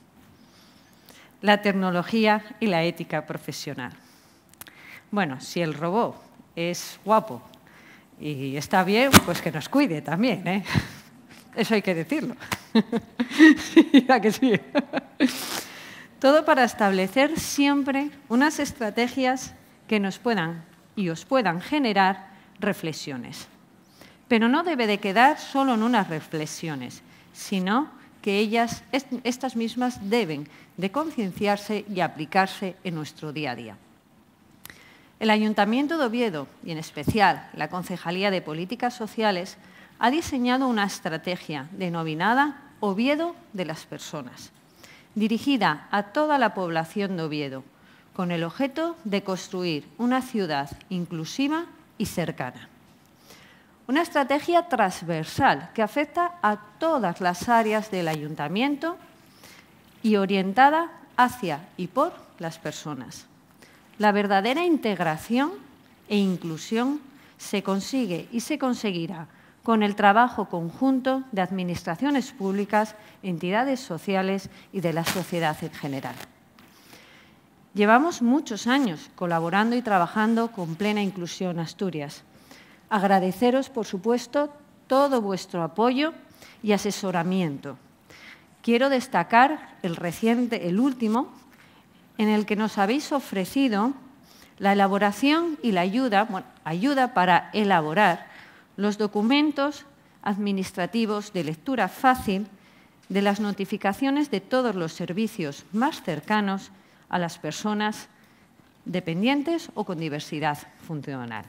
la tecnología y la ética profesional. Bueno, si el robot es guapo y está bien, pues que nos cuide también, ¿eh? Eso hay que decirlo. Sí, ¿a que sí? Todo para establecer siempre unas estrategias que nos puedan y os puedan generar reflexiones. Pero no debe de quedar solo en unas reflexiones, sino que ellas, estas mismas deben de concienciarse y aplicarse en nuestro día a día. El Ayuntamiento de Oviedo, y en especial la Concejalía de Políticas Sociales, ha diseñado una estrategia denominada Oviedo de las Personas, dirigida a toda la población de Oviedo, con el objeto de construir una ciudad inclusiva y cercana. Una estrategia transversal que afecta a todas las áreas del Ayuntamiento y orientada hacia y por las personas. La verdadera integración e inclusión se consigue y se conseguirá con el trabajo conjunto de administraciones públicas, entidades sociales y de la sociedad en general. Llevamos muchos años colaborando y trabajando con plena inclusión en Asturias. Agradeceros, por supuesto, todo vuestro apoyo y asesoramiento. Quiero destacar el reciente, el último, en el que nos habéis ofrecido la elaboración y la ayuda, bueno, ayuda para elaborar los documentos administrativos de lectura fácil de las notificaciones de todos los servicios más cercanos a las personas dependientes o con diversidad funcional.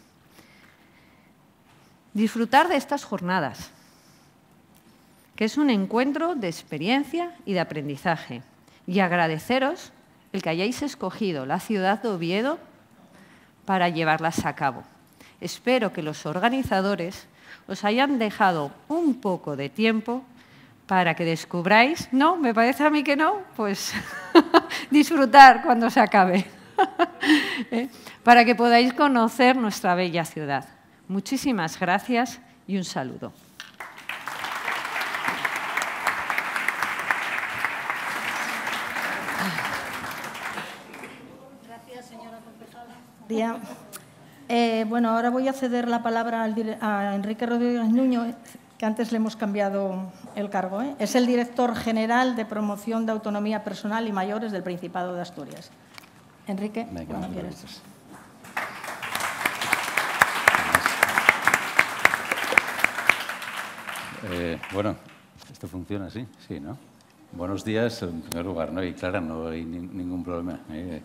Disfrutar de estas jornadas, que es un encuentro de experiencia y de aprendizaje, y agradeceros el que hayáis escogido la ciudad de Oviedo para llevarlas a cabo. Espero que los organizadores os hayan dejado un poco de tiempo para que descubráis, ¿no? ¿Me parece a mí que no? Pues disfrutar cuando se acabe, ¿eh? Para que podáis conocer nuestra bella ciudad. Muchísimas gracias y un saludo. Gracias, señora concejala. Eh, bueno, ahora voy a ceder la palabra al, a Enrique Rodríguez Nuño, que antes le hemos cambiado el cargo, ¿eh? Es el director general de Promoción de Autonomía Personal y Mayores del Principado de Asturias. Enrique, Venga, cuando quieras. Eh, bueno, esto funciona así, sí, ¿no? Buenos días, en primer lugar, ¿no? Y Clara, no hay ni, ningún problema. ¿eh?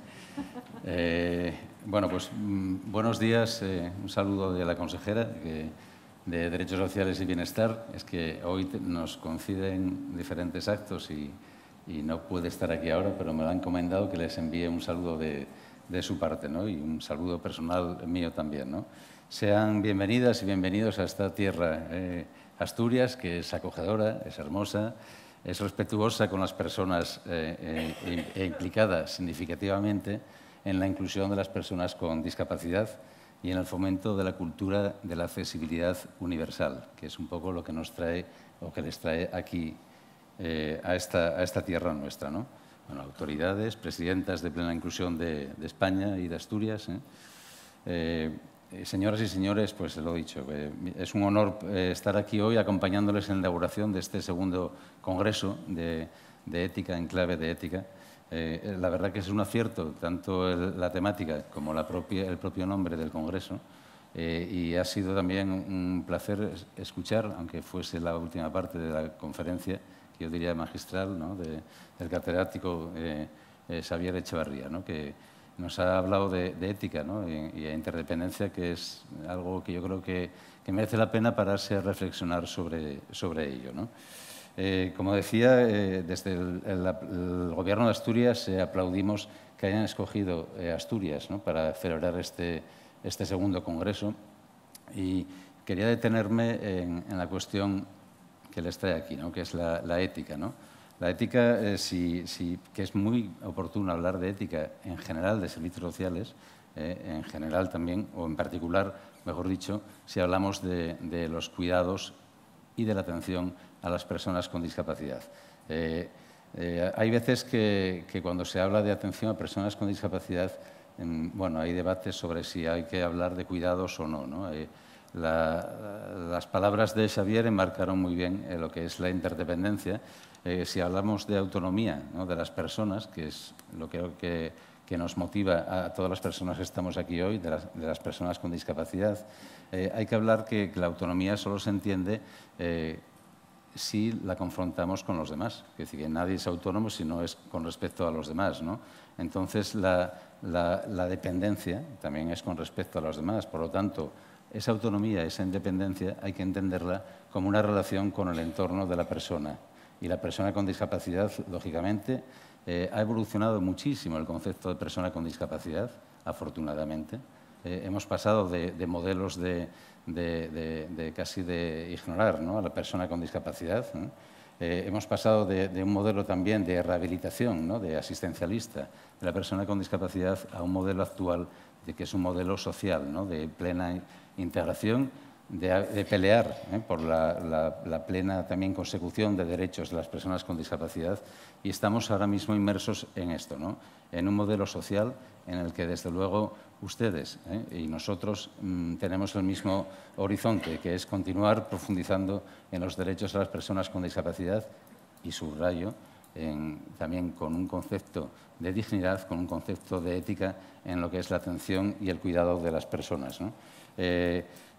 Eh, bueno, pues mm, buenos días, eh, un saludo de la consejera que, de Derechos Sociales y Bienestar. Es que hoy te, nos coinciden diferentes actos y, y no puede estar aquí ahora, pero me lo han encomendado que les envíe un saludo de, de su parte, ¿no? Y un saludo personal mío también, ¿no? Sean bienvenidas y bienvenidos a esta tierra eh, Asturias, que es acogedora, es hermosa, es respetuosa con las personas eh, eh, e implicada significativamente en la inclusión de las personas con discapacidad y en el fomento de la cultura de la accesibilidad universal, que es un poco lo que nos trae o que les trae aquí eh, a, esta, a esta tierra nuestra, ¿no? Bueno, autoridades, presidentas de plena inclusión de, de España y de Asturias. ¿eh? Eh, Señoras y señores, pues lo he dicho, eh, es un honor eh, estar aquí hoy acompañándoles en la inauguración de este segundo Congreso de, de Ética, en clave de ética. Eh, la verdad que es un acierto, tanto el, la temática como la propia, el propio nombre del Congreso, eh, y ha sido también un placer escuchar, aunque fuese la última parte de la conferencia, que yo diría magistral, ¿no? de, del catedrático eh, eh, Xavier Echevarría, ¿no? que nos ha hablado de, de ética, ¿no? y, y de interdependencia, que es algo que yo creo que, que merece la pena pararse a reflexionar sobre, sobre ello, ¿no? Eh, como decía, eh, desde el, el, el Gobierno de Asturias eh, aplaudimos que hayan escogido eh, Asturias, ¿no? para celebrar este, este segundo congreso, y quería detenerme en, en la cuestión que les trae aquí, ¿no? que es la, la ética, ¿no? La ética, eh, sí, sí, que es muy oportuno hablar de ética en general de servicios sociales, eh, en general también, o en particular, mejor dicho, si hablamos de, de los cuidados y de la atención a las personas con discapacidad. Eh, eh, hay veces que, que cuando se habla de atención a personas con discapacidad, eh, bueno, hay debates sobre si hay que hablar de cuidados o no, ¿no? Eh, la, las palabras de Xavier enmarcaron muy bien eh, lo que es la interdependencia. Eh, si hablamos de autonomía, ¿no?, de las personas, que es lo que, que, que nos motiva a todas las personas que estamos aquí hoy, de las, de las personas con discapacidad, eh, hay que hablar que, que la autonomía solo se entiende eh, si la confrontamos con los demás. Es decir, que nadie es autónomo si no es con respecto a los demás, ¿no? Entonces, la, la, la dependencia también es con respecto a los demás. Por lo tanto, esa autonomía, esa independencia, hay que entenderla como una relación con el entorno de la persona. Y la persona con discapacidad, lógicamente, eh, ha evolucionado muchísimo el concepto de persona con discapacidad, afortunadamente. Eh, hemos pasado de, de modelos de, de, de, de casi de ignorar, ¿no?, a la persona con discapacidad, ¿no? Eh, hemos pasado de, de un modelo también de rehabilitación, ¿no?, de asistencialista de la persona con discapacidad a un modelo actual de que es un modelo social, ¿no?, de plena integración, de, de pelear ¿eh? por la, la, la plena también consecución de derechos de las personas con discapacidad, y estamos ahora mismo inmersos en esto, ¿no?, en un modelo social en el que, desde luego, ustedes ¿eh? y nosotros mmm, tenemos el mismo horizonte, que es continuar profundizando en los derechos de las personas con discapacidad, y subrayo, en, también con un concepto de dignidad, con un concepto de ética en lo que es la atención y el cuidado de las personas, ¿no? Eh,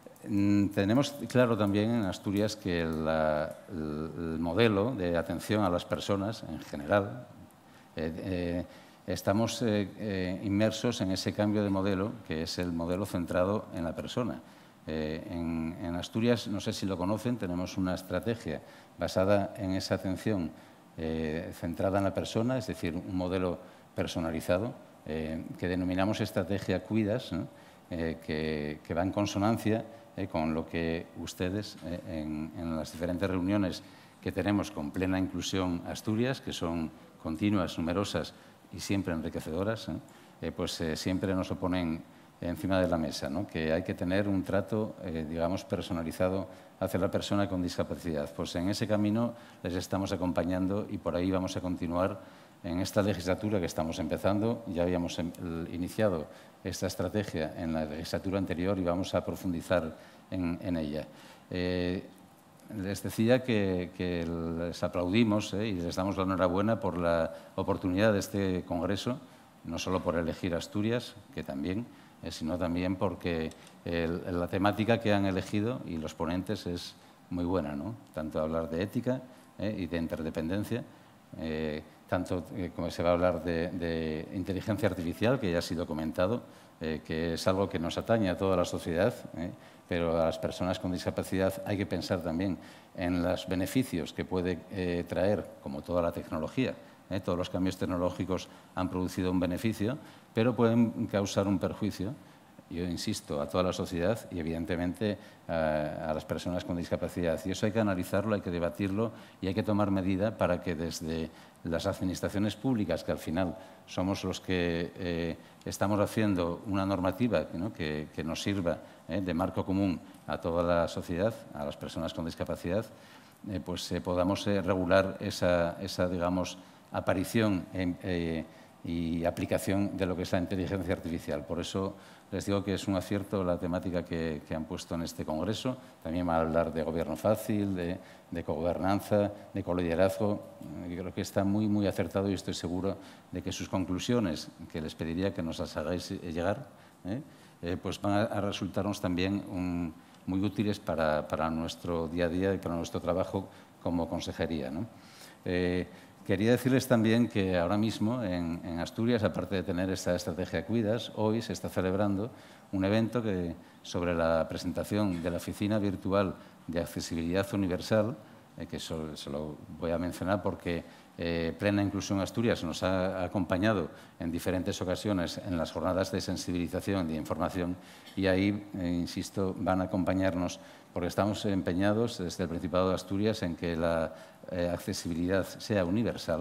tenemos claro también en Asturias que la, el, el modelo de atención a las personas en general, eh, eh, estamos eh, eh, inmersos en ese cambio de modelo, que es el modelo centrado en la persona. Eh, en, en Asturias, no sé si lo conocen, tenemos una estrategia basada en esa atención eh, centrada en la persona, es decir, un modelo personalizado, eh, que denominamos estrategia Cuidas, ¿no?, eh, que, que va en consonancia eh, con lo que ustedes, eh, en, en las diferentes reuniones que tenemos con Plena Inclusión Asturias, que son continuas, numerosas y siempre enriquecedoras, ¿eh? Eh, pues eh, siempre nos lo ponen encima de la mesa, ¿no?, que hay que tener un trato, eh, digamos, personalizado hacia la persona con discapacidad. Pues en ese camino les estamos acompañando y por ahí vamos a continuar en esta legislatura que estamos empezando. Ya habíamos iniciado esta estrategia en la legislatura anterior y vamos a profundizar en, en ella. Eh, Les decía que, que les aplaudimos eh, y les damos la enhorabuena por la oportunidad de este congreso, no solo por elegir Asturias, que también, eh, sino también porque el, la temática que han elegido y los ponentes es muy buena, ¿no? Tanto hablar de ética eh, y de interdependencia, eh, tanto eh, como se va a hablar de, de inteligencia artificial, que ya ha sido comentado, eh, que es algo que nos atañe a toda la sociedad, eh, pero a las personas con discapacidad hay que pensar también en los beneficios que puede eh, traer, como toda la tecnología. ¿eh? Todos los cambios tecnológicos han producido un beneficio, pero pueden causar un perjuicio, yo insisto, a toda la sociedad y, evidentemente, a, a las personas con discapacidad. Y eso hay que analizarlo, hay que debatirlo y hay que tomar medida para que desde las administraciones públicas, que al final somos los que eh, estamos haciendo una normativa, ¿no?, que, que nos sirva eh, de marco común a toda la sociedad, a las personas con discapacidad, eh, pues eh, podamos eh, regular esa, esa, digamos, aparición eh, y aplicación de lo que es la inteligencia artificial. Por eso les digo que es un acierto la temática que, que han puesto en este congreso. También van a hablar de gobierno fácil, de, de cogobernanza, de coliderazgo. Yo creo que está muy, muy acertado y estoy seguro de que sus conclusiones, que les pediría que nos las hagáis llegar, ¿eh? Eh, pues van a, a resultarnos también un, muy útiles para, para nuestro día a día y para nuestro trabajo como consejería, ¿no? Eh, Quería decirles también que ahora mismo en, en Asturias, aparte de tener esta estrategia Cuidas, hoy se está celebrando un evento que, sobre la presentación de la Oficina Virtual de Accesibilidad Universal, eh, que eso, se lo voy a mencionar porque eh, Plena Inclusión Asturias nos ha acompañado en diferentes ocasiones en las jornadas de sensibilización y de información, y ahí, eh, insisto, van a acompañarnos porque estamos empeñados desde el Principado de Asturias en que la eh, accesibilidad sea universal,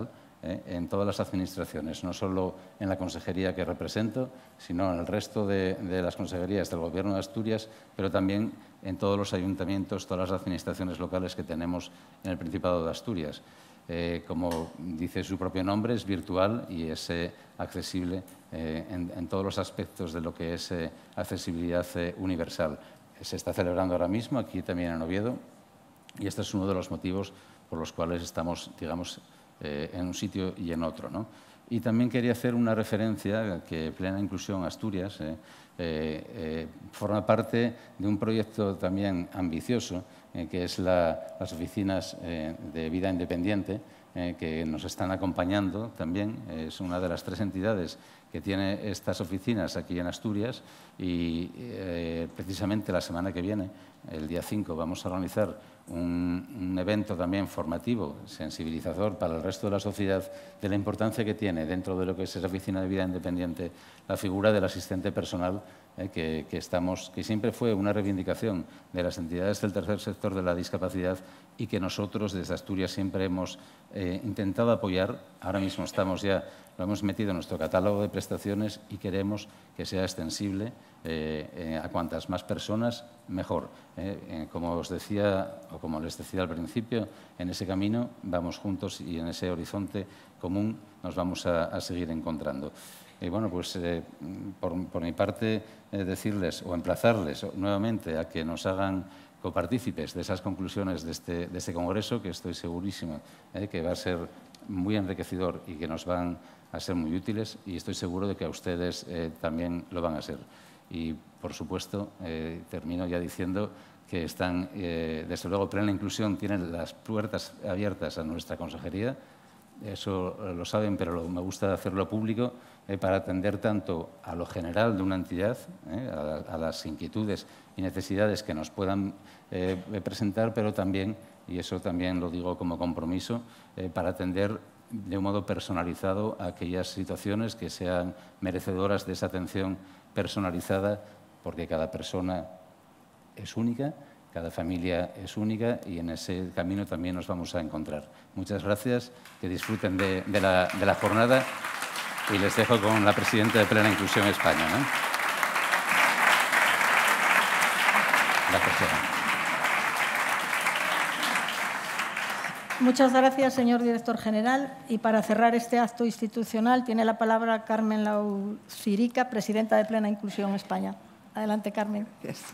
¿eh? en todas las administraciones, no solo en la consejería que represento, sino en el resto de, de las consejerías del Gobierno de Asturias, pero también en todos los ayuntamientos, todas las administraciones locales que tenemos en el Principado de Asturias. Eh, como dice su propio nombre, es virtual y es eh, accesible eh, en, en todos los aspectos de lo que es eh, accesibilidad eh, universal. Se está celebrando ahora mismo aquí también en Oviedo y este es uno de los motivos por los cuales estamos, digamos, eh, en un sitio y en otro, ¿no? Y también quería hacer una referencia a que Plena Inclusión Asturias eh, eh, eh, forma parte de un proyecto también ambicioso, eh, que es la, las oficinas eh, de vida independiente, eh, que nos están acompañando también. Es una de las tres entidades que tiene estas oficinas aquí en Asturias y eh, precisamente la semana que viene, el día cinco, vamos a organizar un, un evento también formativo, sensibilizador para el resto de la sociedad de la importancia que tiene dentro de lo que es esa oficina de vida independiente la figura del asistente personal, eh, que, que, estamos, que siempre fue una reivindicación de las entidades del tercer sector de la discapacidad y que nosotros desde Asturias siempre hemos eh, intentado apoyar. Ahora mismo estamos ya, lo hemos metido en nuestro catálogo de prestaciones y queremos que sea extensible eh, eh, a cuantas más personas, mejor. Eh, eh, como os decía, o como les decía al principio, en ese camino vamos juntos y en ese horizonte común nos vamos a, a seguir encontrando. Y bueno, pues eh, por, por mi parte, eh, decirles o emplazarles nuevamente a que nos hagan copartícipes de esas conclusiones de este, de este congreso, que estoy segurísimo eh, que va a ser muy enriquecedor y que nos van a ser muy útiles, y estoy seguro de que a ustedes eh, también lo van a ser. Y, por supuesto, eh, termino ya diciendo que están, eh, desde luego, Plena Inclusión tienen las puertas abiertas a nuestra consejería. Eso lo saben, pero lo, me gusta hacerlo público eh, para atender tanto a lo general de una entidad, eh, a, a las inquietudes y necesidades que nos puedan eh, presentar, pero también, y eso también lo digo como compromiso, eh, para atender de un modo personalizado a aquellas situaciones que sean merecedoras de esa atención personalizada, porque cada persona es única, cada familia es única y en ese camino también nos vamos a encontrar. Muchas gracias, que disfruten de, de, la, de la jornada y les dejo con la presidenta de Plena Inclusión España, ¿no? Gracias. Muchas gracias, señor director general. Y para cerrar este acto institucional tiene la palabra Carmen Lau Cirica, presidenta de Plena Inclusión España. Adelante, Carmen. Gracias.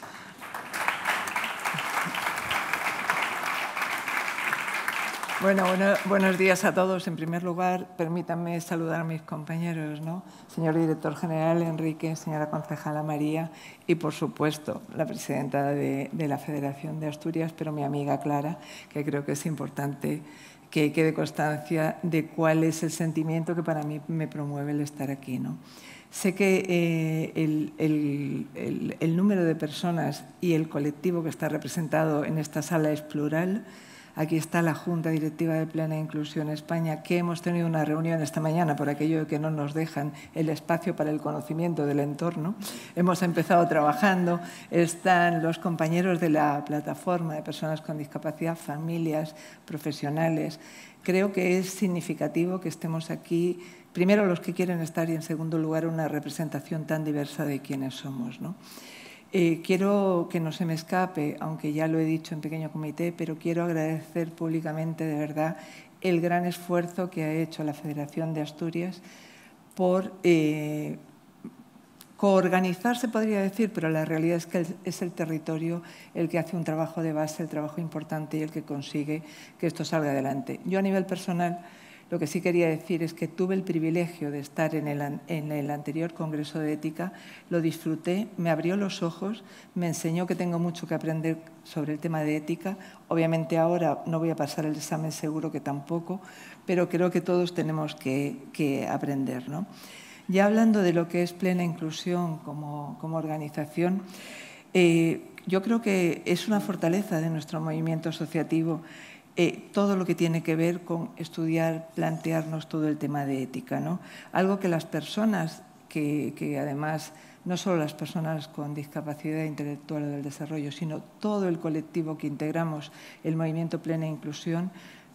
Bueno, bueno, buenos días a todos. En primer lugar, permítanme saludar a mis compañeros, ¿no? Señor director general Enrique, señora concejala María y, por supuesto, la presidenta de, de la Federación de Asturias, pero mi amiga Clara, que creo que es importante que quede constancia de cuál es el sentimiento que para mí me promueve el estar aquí, ¿no? Sé que eh, el, el, el, el número de personas y el colectivo que está representado en esta sala es plural. Aquí está la Junta Directiva de Plena Inclusión España, que hemos tenido una reunión esta mañana por aquello de que no nos dejan el espacio para el conocimiento del entorno. Hemos empezado trabajando, están los compañeros de la plataforma de personas con discapacidad, familias, profesionales. Creo que es significativo que estemos aquí, primero los que quieren estar y en segundo lugar una representación tan diversa de quienes somos, ¿no? Eh, quiero que no se me escape, aunque ya lo he dicho en pequeño comité, pero quiero agradecer públicamente de verdad el gran esfuerzo que ha hecho la Federación de Asturias por eh, coorganizarse, podría decir, pero la realidad es que es el territorio el que hace un trabajo de base, el trabajo importante y el que consigue que esto salga adelante. Yo a nivel personal, lo que sí quería decir es que tuve el privilegio de estar en el, en el anterior Congreso de Ética, lo disfruté, me abrió los ojos, me enseñó que tengo mucho que aprender sobre el tema de ética. Obviamente ahora no voy a pasar el examen, seguro que tampoco, pero creo que todos tenemos que, que aprender, ¿no? Ya hablando de lo que es Plena Inclusión como, como organización, eh, yo creo que es una fortaleza de nuestro movimiento asociativo Eh, todo lo que tiene que ver con estudiar, plantearnos todo el tema de ética, ¿no? Algo que las personas, que, que además no solo las personas con discapacidad intelectual o del desarrollo, sino todo el colectivo que integramos el movimiento Plena Inclusión,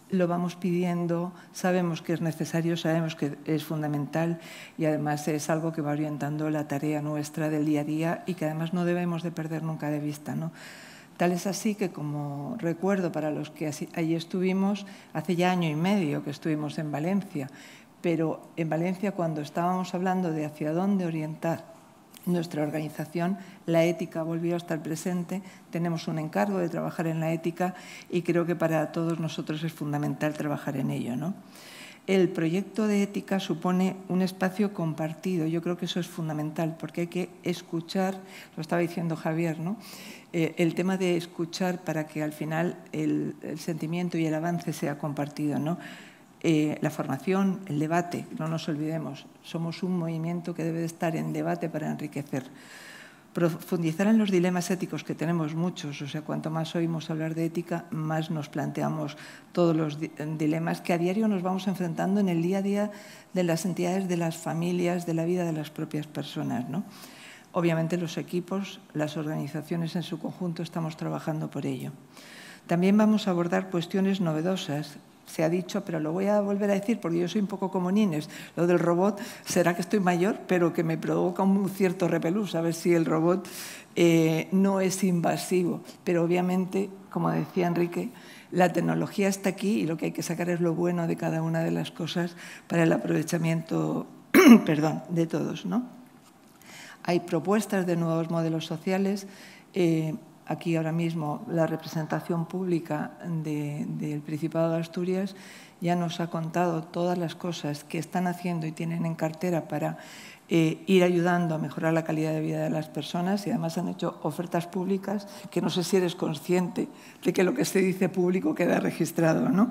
lo vamos pidiendo, sabemos que es necesario, sabemos que es fundamental y además es algo que va orientando la tarea nuestra del día a día y que además no debemos de perder nunca de vista, ¿no? Tal es así que, como recuerdo para los que allí estuvimos, hace ya año y medio que estuvimos en Valencia, pero en Valencia cuando estábamos hablando de hacia dónde orientar nuestra organización, la ética volvió a estar presente, tenemos un encargo de trabajar en la ética y creo que para todos nosotros es fundamental trabajar en ello, ¿no? El proyecto de ética supone un espacio compartido, yo creo que eso es fundamental porque hay que escuchar, lo estaba diciendo Javier, ¿no? Eh, el tema de escuchar para que al final el, el sentimiento y el avance sea compartido, ¿no? Eh, la formación, el debate, no nos olvidemos, somos un movimiento que debe de estar en debate para enriquecer. Profundizar en los dilemas éticos, que tenemos muchos, o sea, cuanto más oímos hablar de ética, más nos planteamos todos los dilemas que a diario nos vamos enfrentando en el día a día de las entidades, de las familias, de la vida de las propias personas, ¿no? Obviamente los equipos, las organizaciones en su conjunto estamos trabajando por ello. También vamos a abordar cuestiones novedosas. Se ha dicho, pero lo voy a volver a decir porque yo soy un poco como Nines. Lo del robot, será que estoy mayor, pero que me provoca un cierto repelús, a ver si el robot eh, no es invasivo. Pero obviamente, como decía Enrique, la tecnología está aquí y lo que hay que sacar es lo bueno de cada una de las cosas para el aprovechamiento perdón, de todos, ¿no? Hay propuestas de nuevos modelos sociales. Eh, Aquí ahora mismo la representación pública de, del Principado de Asturias ya nos ha contado todas las cosas que están haciendo y tienen en cartera para eh, ir ayudando a mejorar la calidad de vida de las personas y además han hecho ofertas públicas que no sé si eres consciente de que lo que se dice público queda registrado, ¿no?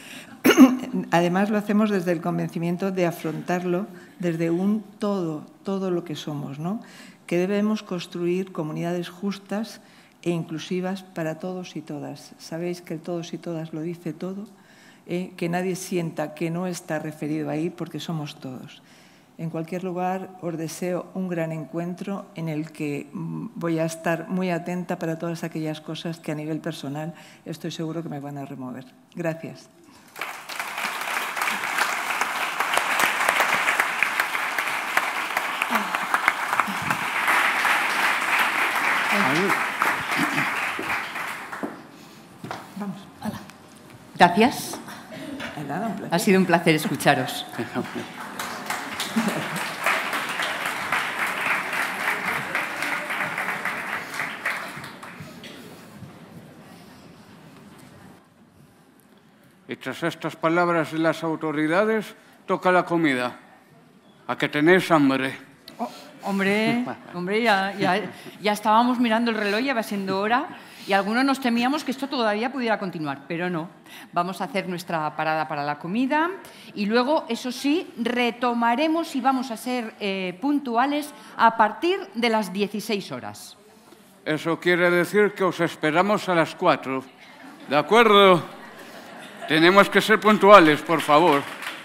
Además lo hacemos desde el convencimiento de afrontarlo desde un todo, todo lo que somos, ¿no? Que debemos construir comunidades justas e inclusivas para todos y todas. Sabéis que el todos y todas lo dice todo, eh, que nadie sienta que no está referido ahí porque somos todos. En cualquier lugar, os deseo un gran encuentro en el que voy a estar muy atenta para todas aquellas cosas que a nivel personal estoy seguro que me van a remover. Gracias. Vamos. Hola. Gracias. Ha sido un placer escucharos. Y tras estas palabras de las autoridades, toca la comida. ¿A que tenéis hambre? Oh, hombre, hombre ya, ya, ya estábamos mirando el reloj, ya va siendo hora. Y algunos nos temíamos que esto todavía pudiera continuar, pero no. Vamos a hacer nuestra parada para la comida y luego, eso sí, retomaremos y vamos a ser eh, puntuales a partir de las dieciséis horas. Eso quiere decir que os esperamos a las cuatro. ¿De acuerdo? Tenemos que ser puntuales, por favor.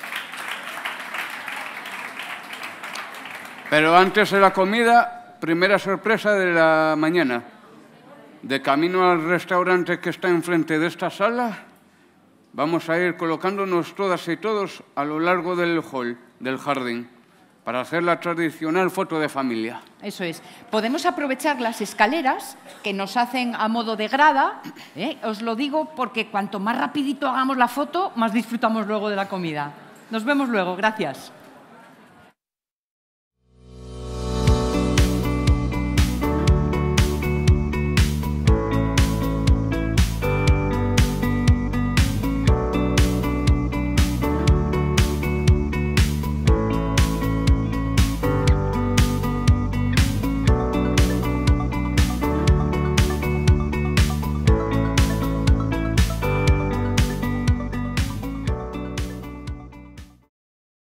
Pero antes de la comida, primera sorpresa de la mañana. De camino al restaurante que está enfrente de esta sala, vamos a ir colocándonos todas y todos a lo largo del hall, del jardín, para hacer la tradicional foto de familia. Eso es. Podemos aprovechar las escaleras que nos hacen a modo de grada. ¿eh? Os lo digo porque cuanto más rapidito hagamos la foto, más disfrutamos luego de la comida. Nos vemos luego. Gracias.